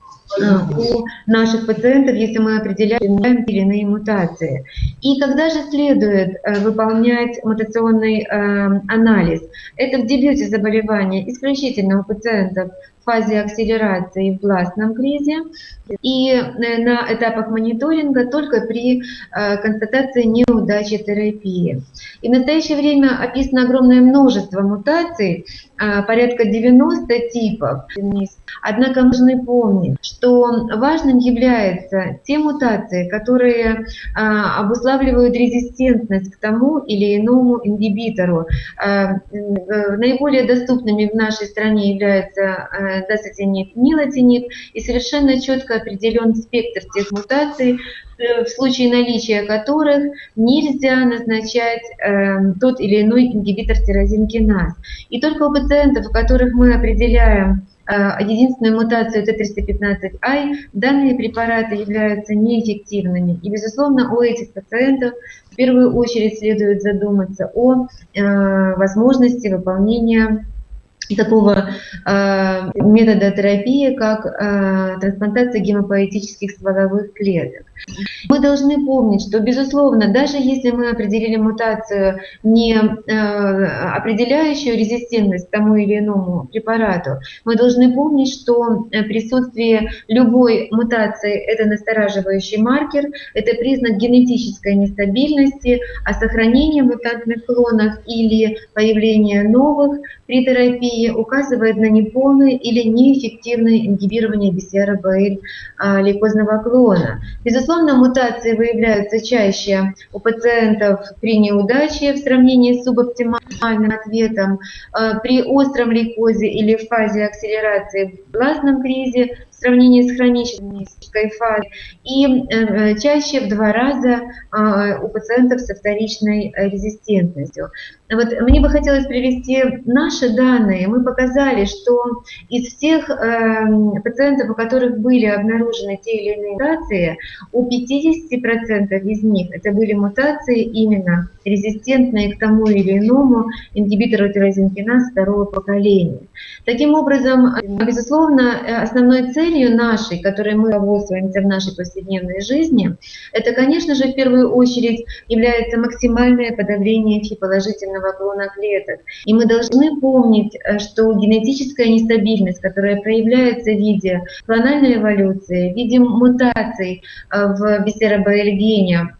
S4: у наших пациентов, если мы определяем те или иные мутации. И когда же следует выполнять мутационный анализ? Это в дебюте заболевания исключительно у пациентов в фазе акселерации в властном кризе и на этапах мониторинга только при констатации неудачи терапии. И в настоящее время описано огромное множество мутаций, порядка девяноста типов. Однако нужно помнить, что важным являются те мутации, которые обуславливают резистентность к тому или иному ингибитору. Наиболее доступными в нашей стране являются дасотиниб, нилотиниб, и совершенно четко определен спектр тех мутаций, в случае наличия которых нельзя назначать э, тот или иной ингибитор тирозинкиназ. И только у пациентов, у которых мы определяем э, единственную мутацию Т триста пятнадцать ай, данные препараты являются неэффективными. И, безусловно, у этих пациентов в первую очередь следует задуматься о э, возможности выполнения такого э, метода терапии, как э, трансплантация гемопоэтических стволовых клеток. Мы должны помнить, что, безусловно, даже если мы определили мутацию, не э, определяющую резистентность к тому или иному препарату, мы должны помнить, что присутствие любой мутации – это настораживающий маркер, это признак генетической нестабильности, а сохранение мутантных клонов или появление новых при терапии указывает на неполное или неэффективное ингибирование би си ар би эл лейкозного клона. Безусловно, мутации выявляются чаще у пациентов при неудаче в сравнении с субоптимальным ответом, при остром лейкозе или в фазе акселерации в властном кризе в сравнении с хронической фазой, и чаще в два раза у пациентов со вторичной резистентностью. Вот мне бы хотелось привести наши данные. Мы показали, что из всех э, пациентов, у которых были обнаружены те или иные мутации, у пятидесяти процентов из них это были мутации именно резистентные к тому или иному ингибитору тирозинкиназ второго поколения. Таким образом, безусловно, основной целью нашей, которой мы руководствуемся в нашей повседневной жизни, это, конечно же, в первую очередь является максимальное подавление фи-положительного клона клеток. И мы должны помнить, что генетическая нестабильность, которая проявляется в виде клональной эволюции, в виде мутаций в би си ар би эл гене,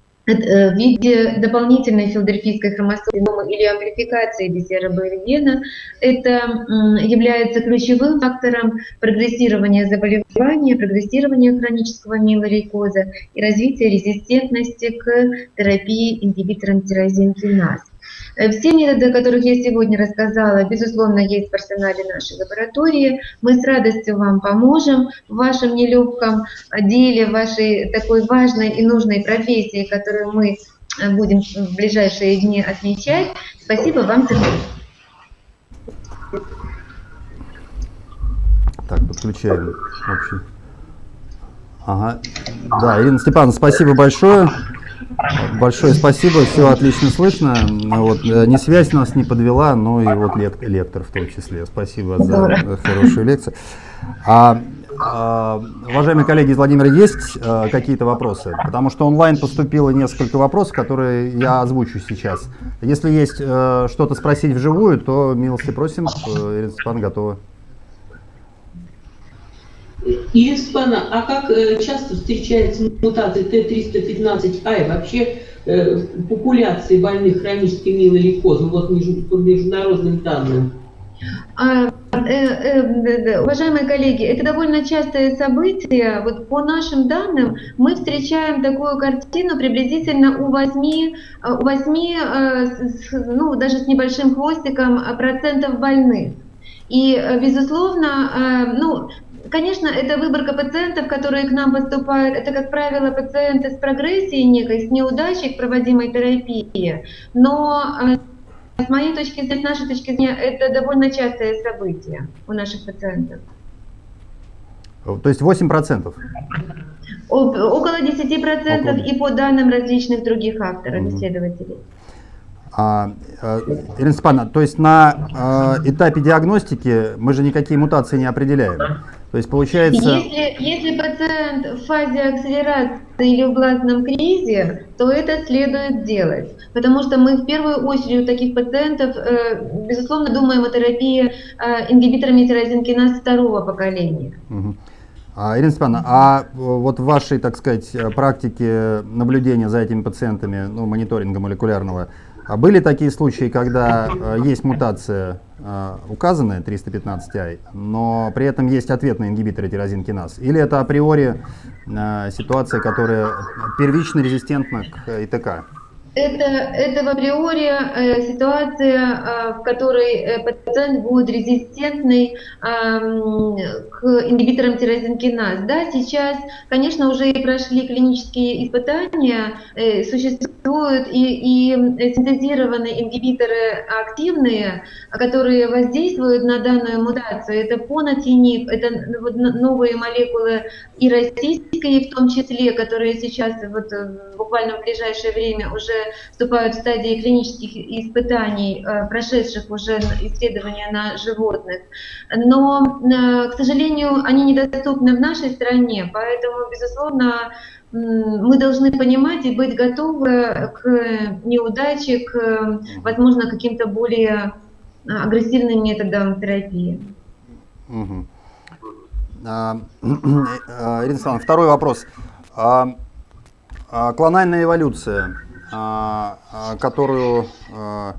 S4: в виде дополнительной филадельфийской хромосомы или амплификации би си ар би эл гена, это является ключевым фактором прогрессирования заболевания, прогрессирования хронического миелолейкоза и развития резистентности к терапии ингибитором тирозинкиназ. Все методы, о которых я сегодня рассказала, безусловно, есть в арсенале нашей лаборатории. Мы с радостью вам поможем в вашем нелегком деле, в вашей такой важной и нужной профессии, которую мы будем в ближайшие дни отмечать. Спасибо вам.
S1: Так, подключаем общий. Ага. Да, Ирина Степановна, спасибо большое. Большое спасибо, все отлично слышно. Вот, не связь нас не подвела, но и вот лектор в том числе. Спасибо за хорошую лекцию. А, а, уважаемые коллеги из Владимира, есть а, какие-то вопросы? Потому что онлайн поступило несколько вопросов, которые я озвучу сейчас. Если есть а, что-то спросить вживую, то милости просим, Ирина Степановна готова.
S5: Ирина Степановна, а как э, часто встречается мутация Т триста пятнадцать А и вообще э, в популяции больных хроническим миелолейкозом, вот между, по международным данным?
S4: А, э, э, уважаемые коллеги, это довольно частое событие. Вот по нашим данным мы встречаем такую картину приблизительно у восьми, у восьми ну, даже с небольшим хвостиком процентов больных. И, безусловно, ну, конечно, это выборка пациентов, которые к нам поступают. Это, как правило, пациенты с прогрессией некой, с неудачей к проводимой терапии. Но с моей точки зрения, с нашей точки зрения, это довольно частое событие у наших пациентов.
S1: То есть восемь процентов?
S4: Около десяти процентов и по данным различных других авторов, угу. исследователей.
S1: А, Ирина Степановна, то есть на а, этапе диагностики мы же никакие мутации не определяем. То есть получается...
S4: Если, если пациент в фазе акселерации или в глазном кризе, то это следует делать. Потому что мы в первую очередь у таких пациентов, э, безусловно, думаем о терапии э, ингибиторами тирозинкиназ второго поколения.
S1: Угу. А, Ирина Степановна, а вот в вашей, так сказать, практике наблюдения за этими пациентами, ну, мониторинга молекулярного, а были такие случаи, когда э, есть мутация, э, указанная триста пятнадцать А, но при этом есть ответ на ингибиторы тирозинкиназ? Или это априори э, ситуация, которая первично резистентна к И Т К?
S4: Это, это в априори э, ситуация, э, в которой э, пациент будет резистентный э, к ингибиторам тирозинкиназ. Да, сейчас, конечно, уже и прошли клинические испытания, э, существуют и, и синтезированные ингибиторы активные, которые воздействуют на данную мутацию. Это понотинип, это новые молекулы и российские в том числе, которые сейчас вот, буквально в ближайшее время уже вступают в стадии клинических испытаний, прошедших уже исследования на животных. Но, к сожалению, они недоступны в нашей стране, поэтому, безусловно, мы должны понимать и быть готовы к неудаче, к, возможно, каким-то более агрессивным методам терапии.
S1: Угу. А, Ирина Степановна, второй вопрос. А, а, клональная эволюция, а, а, которую а,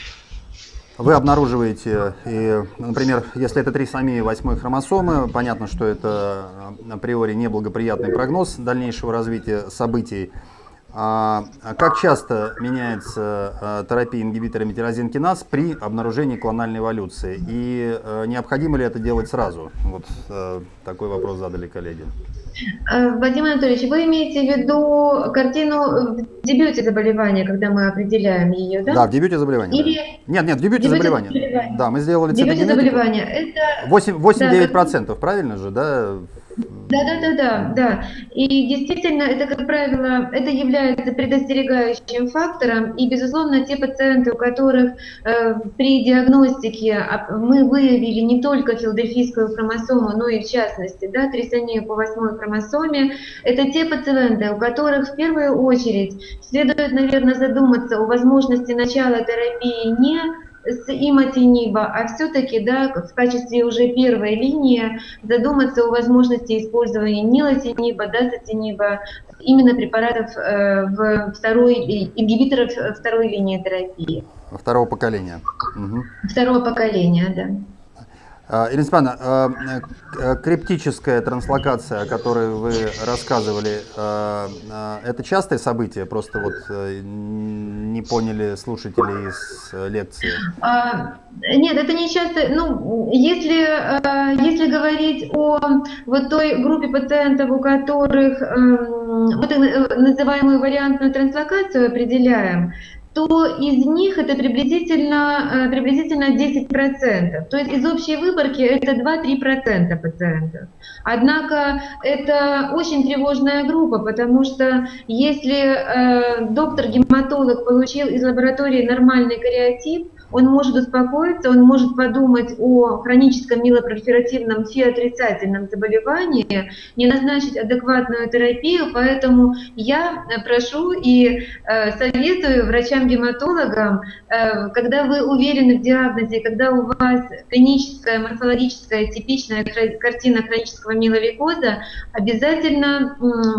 S1: вы обнаруживаете, и, например, если это трисомия восьмой хромосомы, понятно, что это априори неблагоприятный прогноз дальнейшего развития событий. А как часто меняется а, терапия ингибиторами тирозинкиназ при обнаружении клональной эволюции? И а, необходимо ли это делать сразу? Вот а, такой вопрос задали коллеги.
S4: Вадим Анатольевич, вы имеете в виду картину в дебюте заболевания, когда мы определяем ее, да?
S1: Да, в дебюте заболевания.
S4: Или...
S1: Да. Нет, нет, в дебюте, в дебюте заболевания. заболевания. Да, мы сделали
S4: цитогенетику. Заболевания. Это...
S1: восемь-девять процентов, да, правильно же, да?
S4: Да, да, да, да, да. И действительно, это, как правило, это является предостерегающим фактором. И, безусловно, те пациенты, у которых э, при диагностике мы выявили не только филадельфийскую хромосому, но и в частности, да, трисомию по восьмой хромосоме, это те пациенты, у которых в первую очередь следует, наверное, задуматься о возможности начала терапии не с имотиниба, а все-таки, да, в качестве уже первой линии задуматься о возможности использования нилотиниба, дасотиниба, именно препаратов э, в второй, ингибиторов второй линии терапии.
S1: Второго поколения. Угу.
S4: Второго поколения, да.
S1: Ирина Степановна, криптическая транслокация, о которой вы рассказывали, это частое событие? Просто вот не поняли слушатели из лекции.
S4: А, нет, это не часто. Ну, если, если говорить о вот той группе пациентов, у которых вот называемую вариантную транслокацию определяем, то из них это приблизительно, приблизительно десять процентов. То есть из общей выборки это два-три процента пациентов. Однако это очень тревожная группа, потому что если э, доктор-гематолог получил из лаборатории нормальный кариотип, он может успокоиться, он может подумать о хроническом миелопролиферативном фи-отрицательном заболевании, не назначить адекватную терапию, поэтому я прошу и э, советую врачам-гематологам, э, когда вы уверены в диагнозе, когда у вас клиническая, морфологическая, типичная картина хронического миелолейкоза, обязательно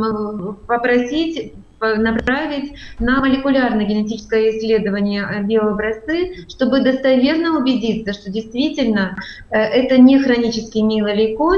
S4: э, попросить направить на молекулярно-генетическое исследование биообразцы, чтобы достоверно убедиться, что действительно это не хронический миелолейкоз,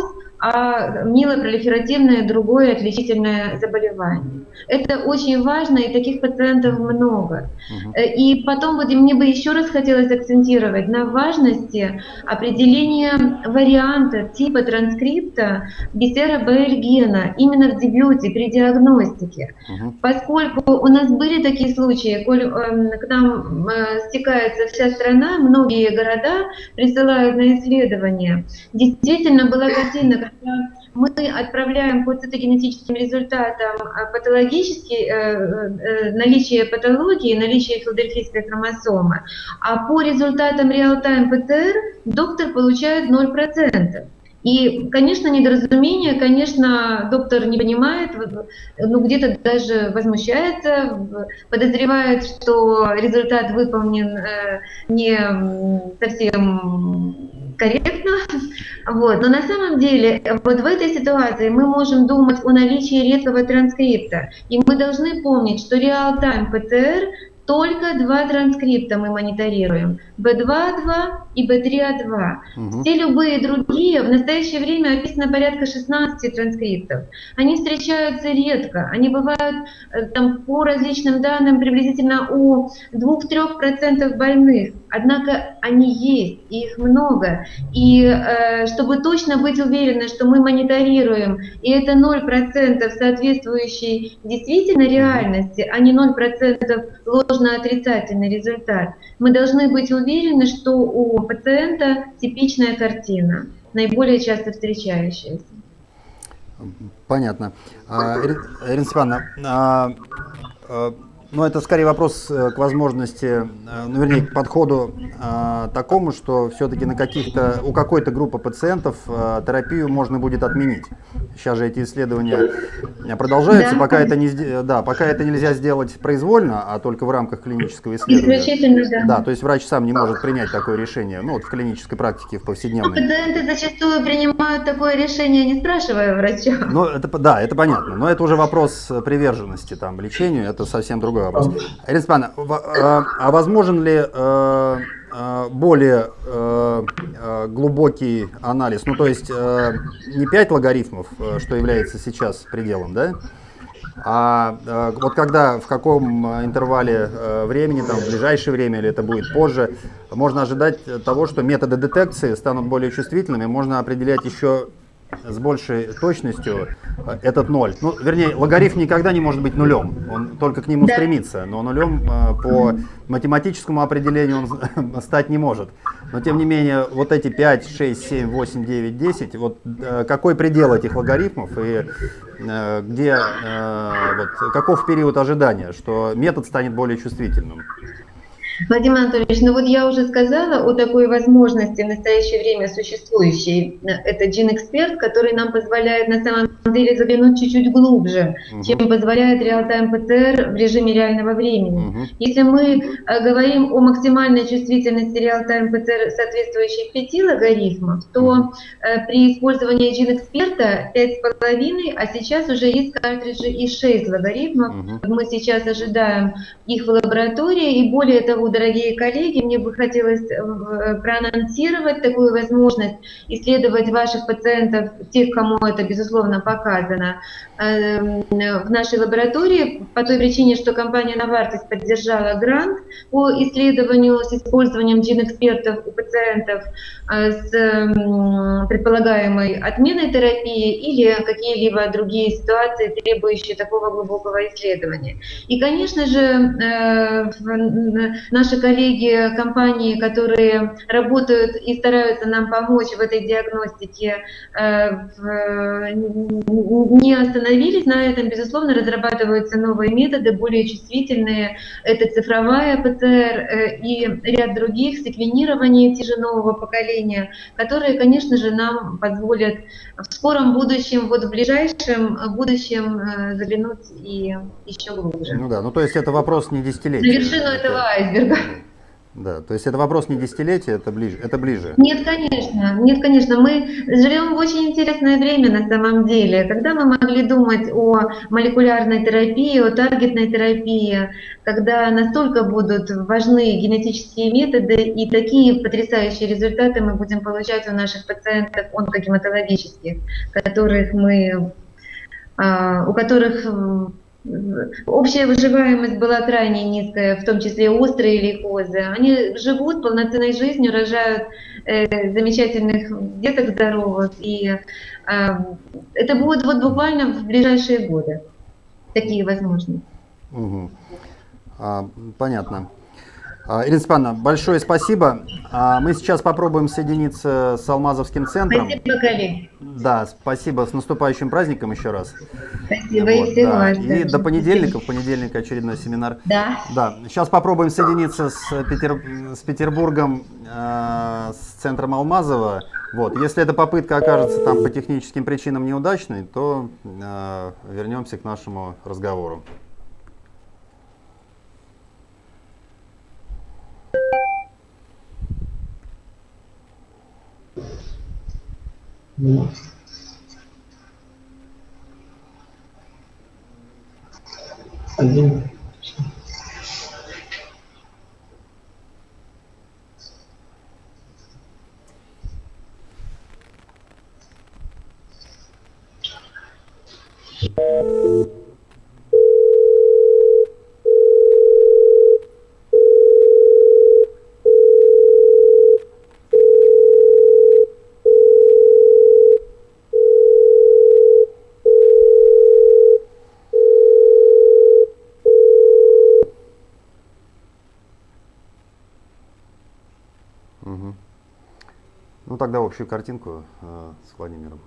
S4: а миелопролиферативное другое отличительное заболевание. Это очень важно, и таких пациентов много. Uh-huh. И потом вот мне бы еще раз хотелось акцентировать на важности определения варианта типа транскрипта бисера-бэ эл гена именно в дебюте, при диагностике. Uh-huh. Поскольку у нас были такие случаи, коль э, к нам э, стекается вся страна, многие города присылают на исследования. Действительно была картина, когда мы отправляем по цитогенетическим результатам патологические, э, э, наличие патологии, наличие филадельфийской хромосомы, а по результатам реал-тайм пэ тэ эр доктор получает ноль процентов. И, конечно, недоразумение, конечно, доктор не понимает, ну, где-то даже возмущается, подозревает, что результат выполнен э, не совсем корректно. Вот. Но на самом деле вот в этой ситуации мы можем думать о наличии редкого транскрипта. И мы должны помнить, что реал-тайм пэ тэ эр только два транскрипта мы мониторируем. бэ два а два и бэ три а два. Угу. Все любые другие, в настоящее время описано порядка шестнадцати транскриптов. Они встречаются редко. Они бывают там, по различным данным приблизительно у двух-трёх процентов больных. Однако они есть, и их много. И э, чтобы точно быть уверены, что мы мониторируем, и это ноль процентов соответствующий действительно реальности, а не ноль процентов ложно-отрицательный результат, мы должны быть уверены, что у пациента типичная картина, наиболее часто встречающаяся.
S1: Понятно. Ирина Степановна, а, а, ну, это скорее вопрос к возможности, ну, вернее, к подходу а, такому, что все-таки на каких-то, у какой-то группы пациентов а, терапию можно будет отменить. Сейчас же эти исследования продолжаются, да. пока, это не, да, пока это нельзя сделать произвольно, а только в рамках клинического исследования.
S4: Исключительно, да.
S1: Да, то есть врач сам не может принять такое решение, ну, вот в клинической практике, в повседневной.
S4: Пациенты зачастую принимают такое решение, не спрашивая врача.
S1: Ну, это, да, это понятно, но это уже вопрос приверженности там, лечению, это совсем другой вопрос. Ирина Степановна, а, а возможен ли э, более э, глубокий анализ, ну то есть э, не пять логарифмов, что является сейчас пределом, да, а э, вот когда, в каком интервале э, времени, там, в ближайшее время или это будет позже, можно ожидать того, что методы детекции станут более чувствительными, можно определять еще с большей точностью этот ноль. Ну, вернее, логарифм никогда не может быть нулем, он только к нему да. стремится, но нулем по математическому определению он стать не может. Но тем не менее, вот эти пять, шесть, семь, восемь, девять, десять, вот какой предел этих логарифмов и где, вот, каков период ожидания, что метод станет более чувствительным?
S4: Владимир Анатольевич, ну вот я уже сказала о такой возможности в настоящее время существующей. Это GeneXpert, который нам позволяет на самом деле заглянуть чуть-чуть глубже, uh-huh. чем позволяет реал-тайм пэ тэ эр в режиме реального времени. Uh-huh. Если мы э, говорим о максимальной чувствительности реал-тайм пэ тэ эр, соответствующих пяти логарифмов, то uh-huh. э, при использовании GeneXpert пять с половиной, а сейчас уже есть картриджи и шесть логарифмов. Uh-huh. Мы сейчас ожидаем их в лаборатории, и более того, потому, дорогие коллеги, мне бы хотелось проанонсировать такую возможность исследовать ваших пациентов, тех, кому это, безусловно, показано, в нашей лаборатории, по той причине, что компания Novartis поддержала грант по исследованию с использованием джин-экспертов у пациентов с предполагаемой отменой терапии или какие-либо другие ситуации, требующие такого глубокого исследования. И, конечно же, наши коллеги, компании, которые работают и стараются нам помочь в этой диагностике, не остановились на этом. Безусловно, разрабатываются новые методы, более чувствительные. Это цифровая ПЦР и ряд других, секвенирование те же нового поколения, которые, конечно же, нам позволят в скором будущем, вот в ближайшем будущем заглянуть и еще глубже.
S1: Ну да, ну то есть это вопрос не десятилетия.
S4: На вершину этого айсберга.
S1: Да, то есть это вопрос не десятилетия, это ближе, это ближе.
S4: Нет, конечно, нет, конечно. Мы живем в очень интересное время на самом деле, когда мы могли думать о молекулярной терапии, о таргетной терапии, когда настолько будут важны генетические методы и такие потрясающие результаты мы будем получать у наших пациентов онкогематологических, которых мы, у которых общая выживаемость была крайне низкая, в том числе острые лейкозы. Они живут полноценной жизнью, рожают э, замечательных деток здоровых. И э, это будет вот буквально в ближайшие годы такие возможности.
S1: Угу. А, понятно. Ирина Степановна, большое спасибо. Мы сейчас попробуем соединиться с Алмазовским центром.
S4: Спасибо, коллеги.
S1: Да, спасибо. С наступающим праздником еще раз.
S4: Спасибо,
S1: вот,
S4: и всех
S1: да.
S4: вас.
S1: И до понедельника, в понедельник очередной семинар.
S4: Да.
S1: Да. Сейчас попробуем соединиться с, Петер... с Петербургом, э, с центром Алмазова. Вот. Если эта попытка окажется там по техническим причинам неудачной, то э, вернемся к нашему разговору.
S5: Один.
S1: Ну тогда общую картинку э, с Владимиром.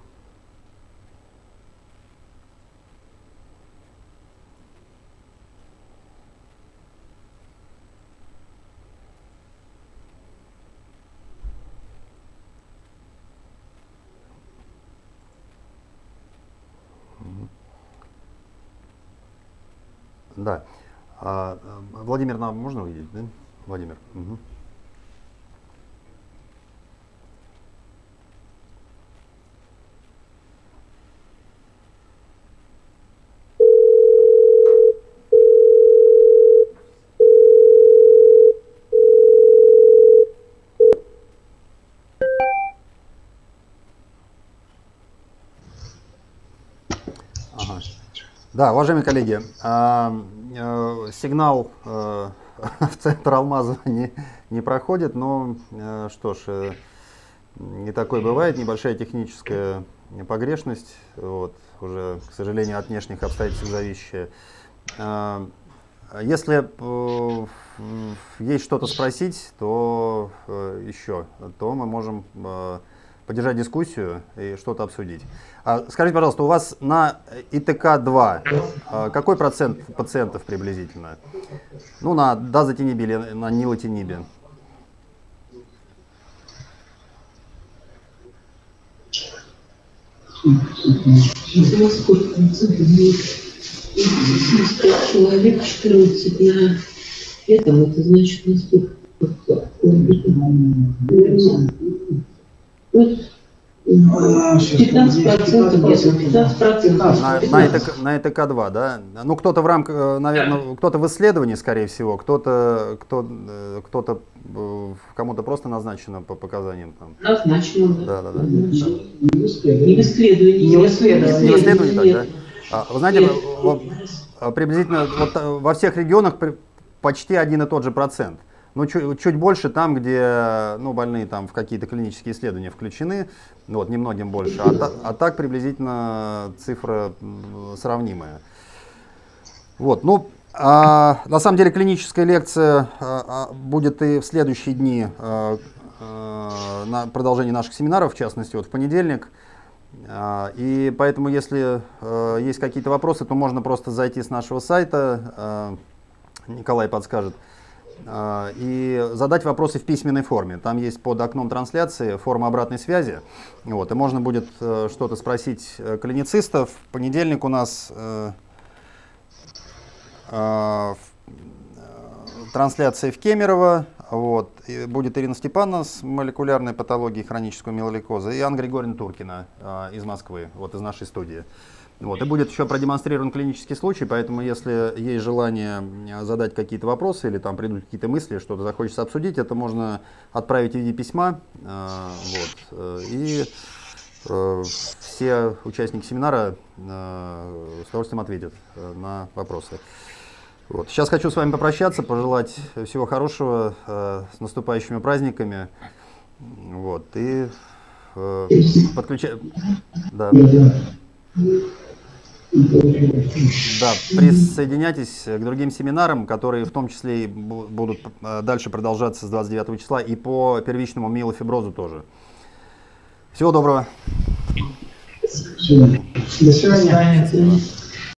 S1: Угу. Да. А, Владимир, нам можно увидеть, да? Владимир. Угу. Да, уважаемые коллеги, э, э, сигнал э, в центр Алмазова не, не проходит, но э, что ж, э, не такое бывает, небольшая техническая погрешность, вот, уже, к сожалению, от внешних обстоятельств зависящая. Э, если э, есть что-то спросить, то э, еще, то мы можем э, поддержать дискуссию и что-то обсудить. А, скажите, пожалуйста, у вас на И Т К два а, какой процент пациентов приблизительно? Ну, на дазотинибе или на нилотинибе?
S5: Сколько процентов? Человек четырнадцать на этом, это значит на сколько? Вот пятнадцать процентов где-то, пятнадцать процентов.
S1: На, на, ЭТК, на ЭТК два, да? Ну, кто-то в рамках, наверное, кто-то в исследовании, скорее всего, кто-то, кто, кто-то, кому-то просто назначено по показаниям. Там.
S5: Назначено,
S1: да. Да, да, да.
S5: Назначено. Не в исследовании.
S2: Не в исследовании.
S1: Не в исследовании, так, да? Вы знаете, вот, приблизительно вот, во всех регионах почти один и тот же процент. Ну, чуть, чуть больше там, где ну, больные там, в какие-то клинические исследования включены, вот, немногим больше, а, та, а так приблизительно цифра сравнимая. Вот, ну, а, на самом деле клиническая лекция а, будет и в следующие дни а, а, на продолжении наших семинаров, в частности, вот в понедельник. А, и поэтому, если а, есть какие-то вопросы, то можно просто зайти с нашего сайта, а, Николай подскажет, и задать вопросы в письменной форме. Там есть под окном трансляции форма обратной связи. Вот, и можно будет э, что-то спросить э, клиницистов. В понедельник у нас э, э, трансляция в Кемерово. Вот, и будет Ирина Степановна с молекулярной патологией хронического миелолейкоза и Анна Григорьевна Туркина э, из Москвы, вот из нашей студии. Вот, и будет еще продемонстрирован клинический случай, поэтому если есть желание задать какие-то вопросы или там придут какие-то мысли, что-то захочется обсудить, это можно отправить в виде письма. Э, вот, э, и э, все участники семинара э, с удовольствием ответят э, на вопросы. Вот. Сейчас хочу с вами попрощаться, пожелать всего хорошего, э, с наступающими праздниками. Вот, и э, подключай... Да. Да, присоединяйтесь к другим семинарам, которые в том числе и будут дальше продолжаться с двадцать девятого числа и по первичному миелофиброзу тоже. Всего доброго.
S6: До свидания.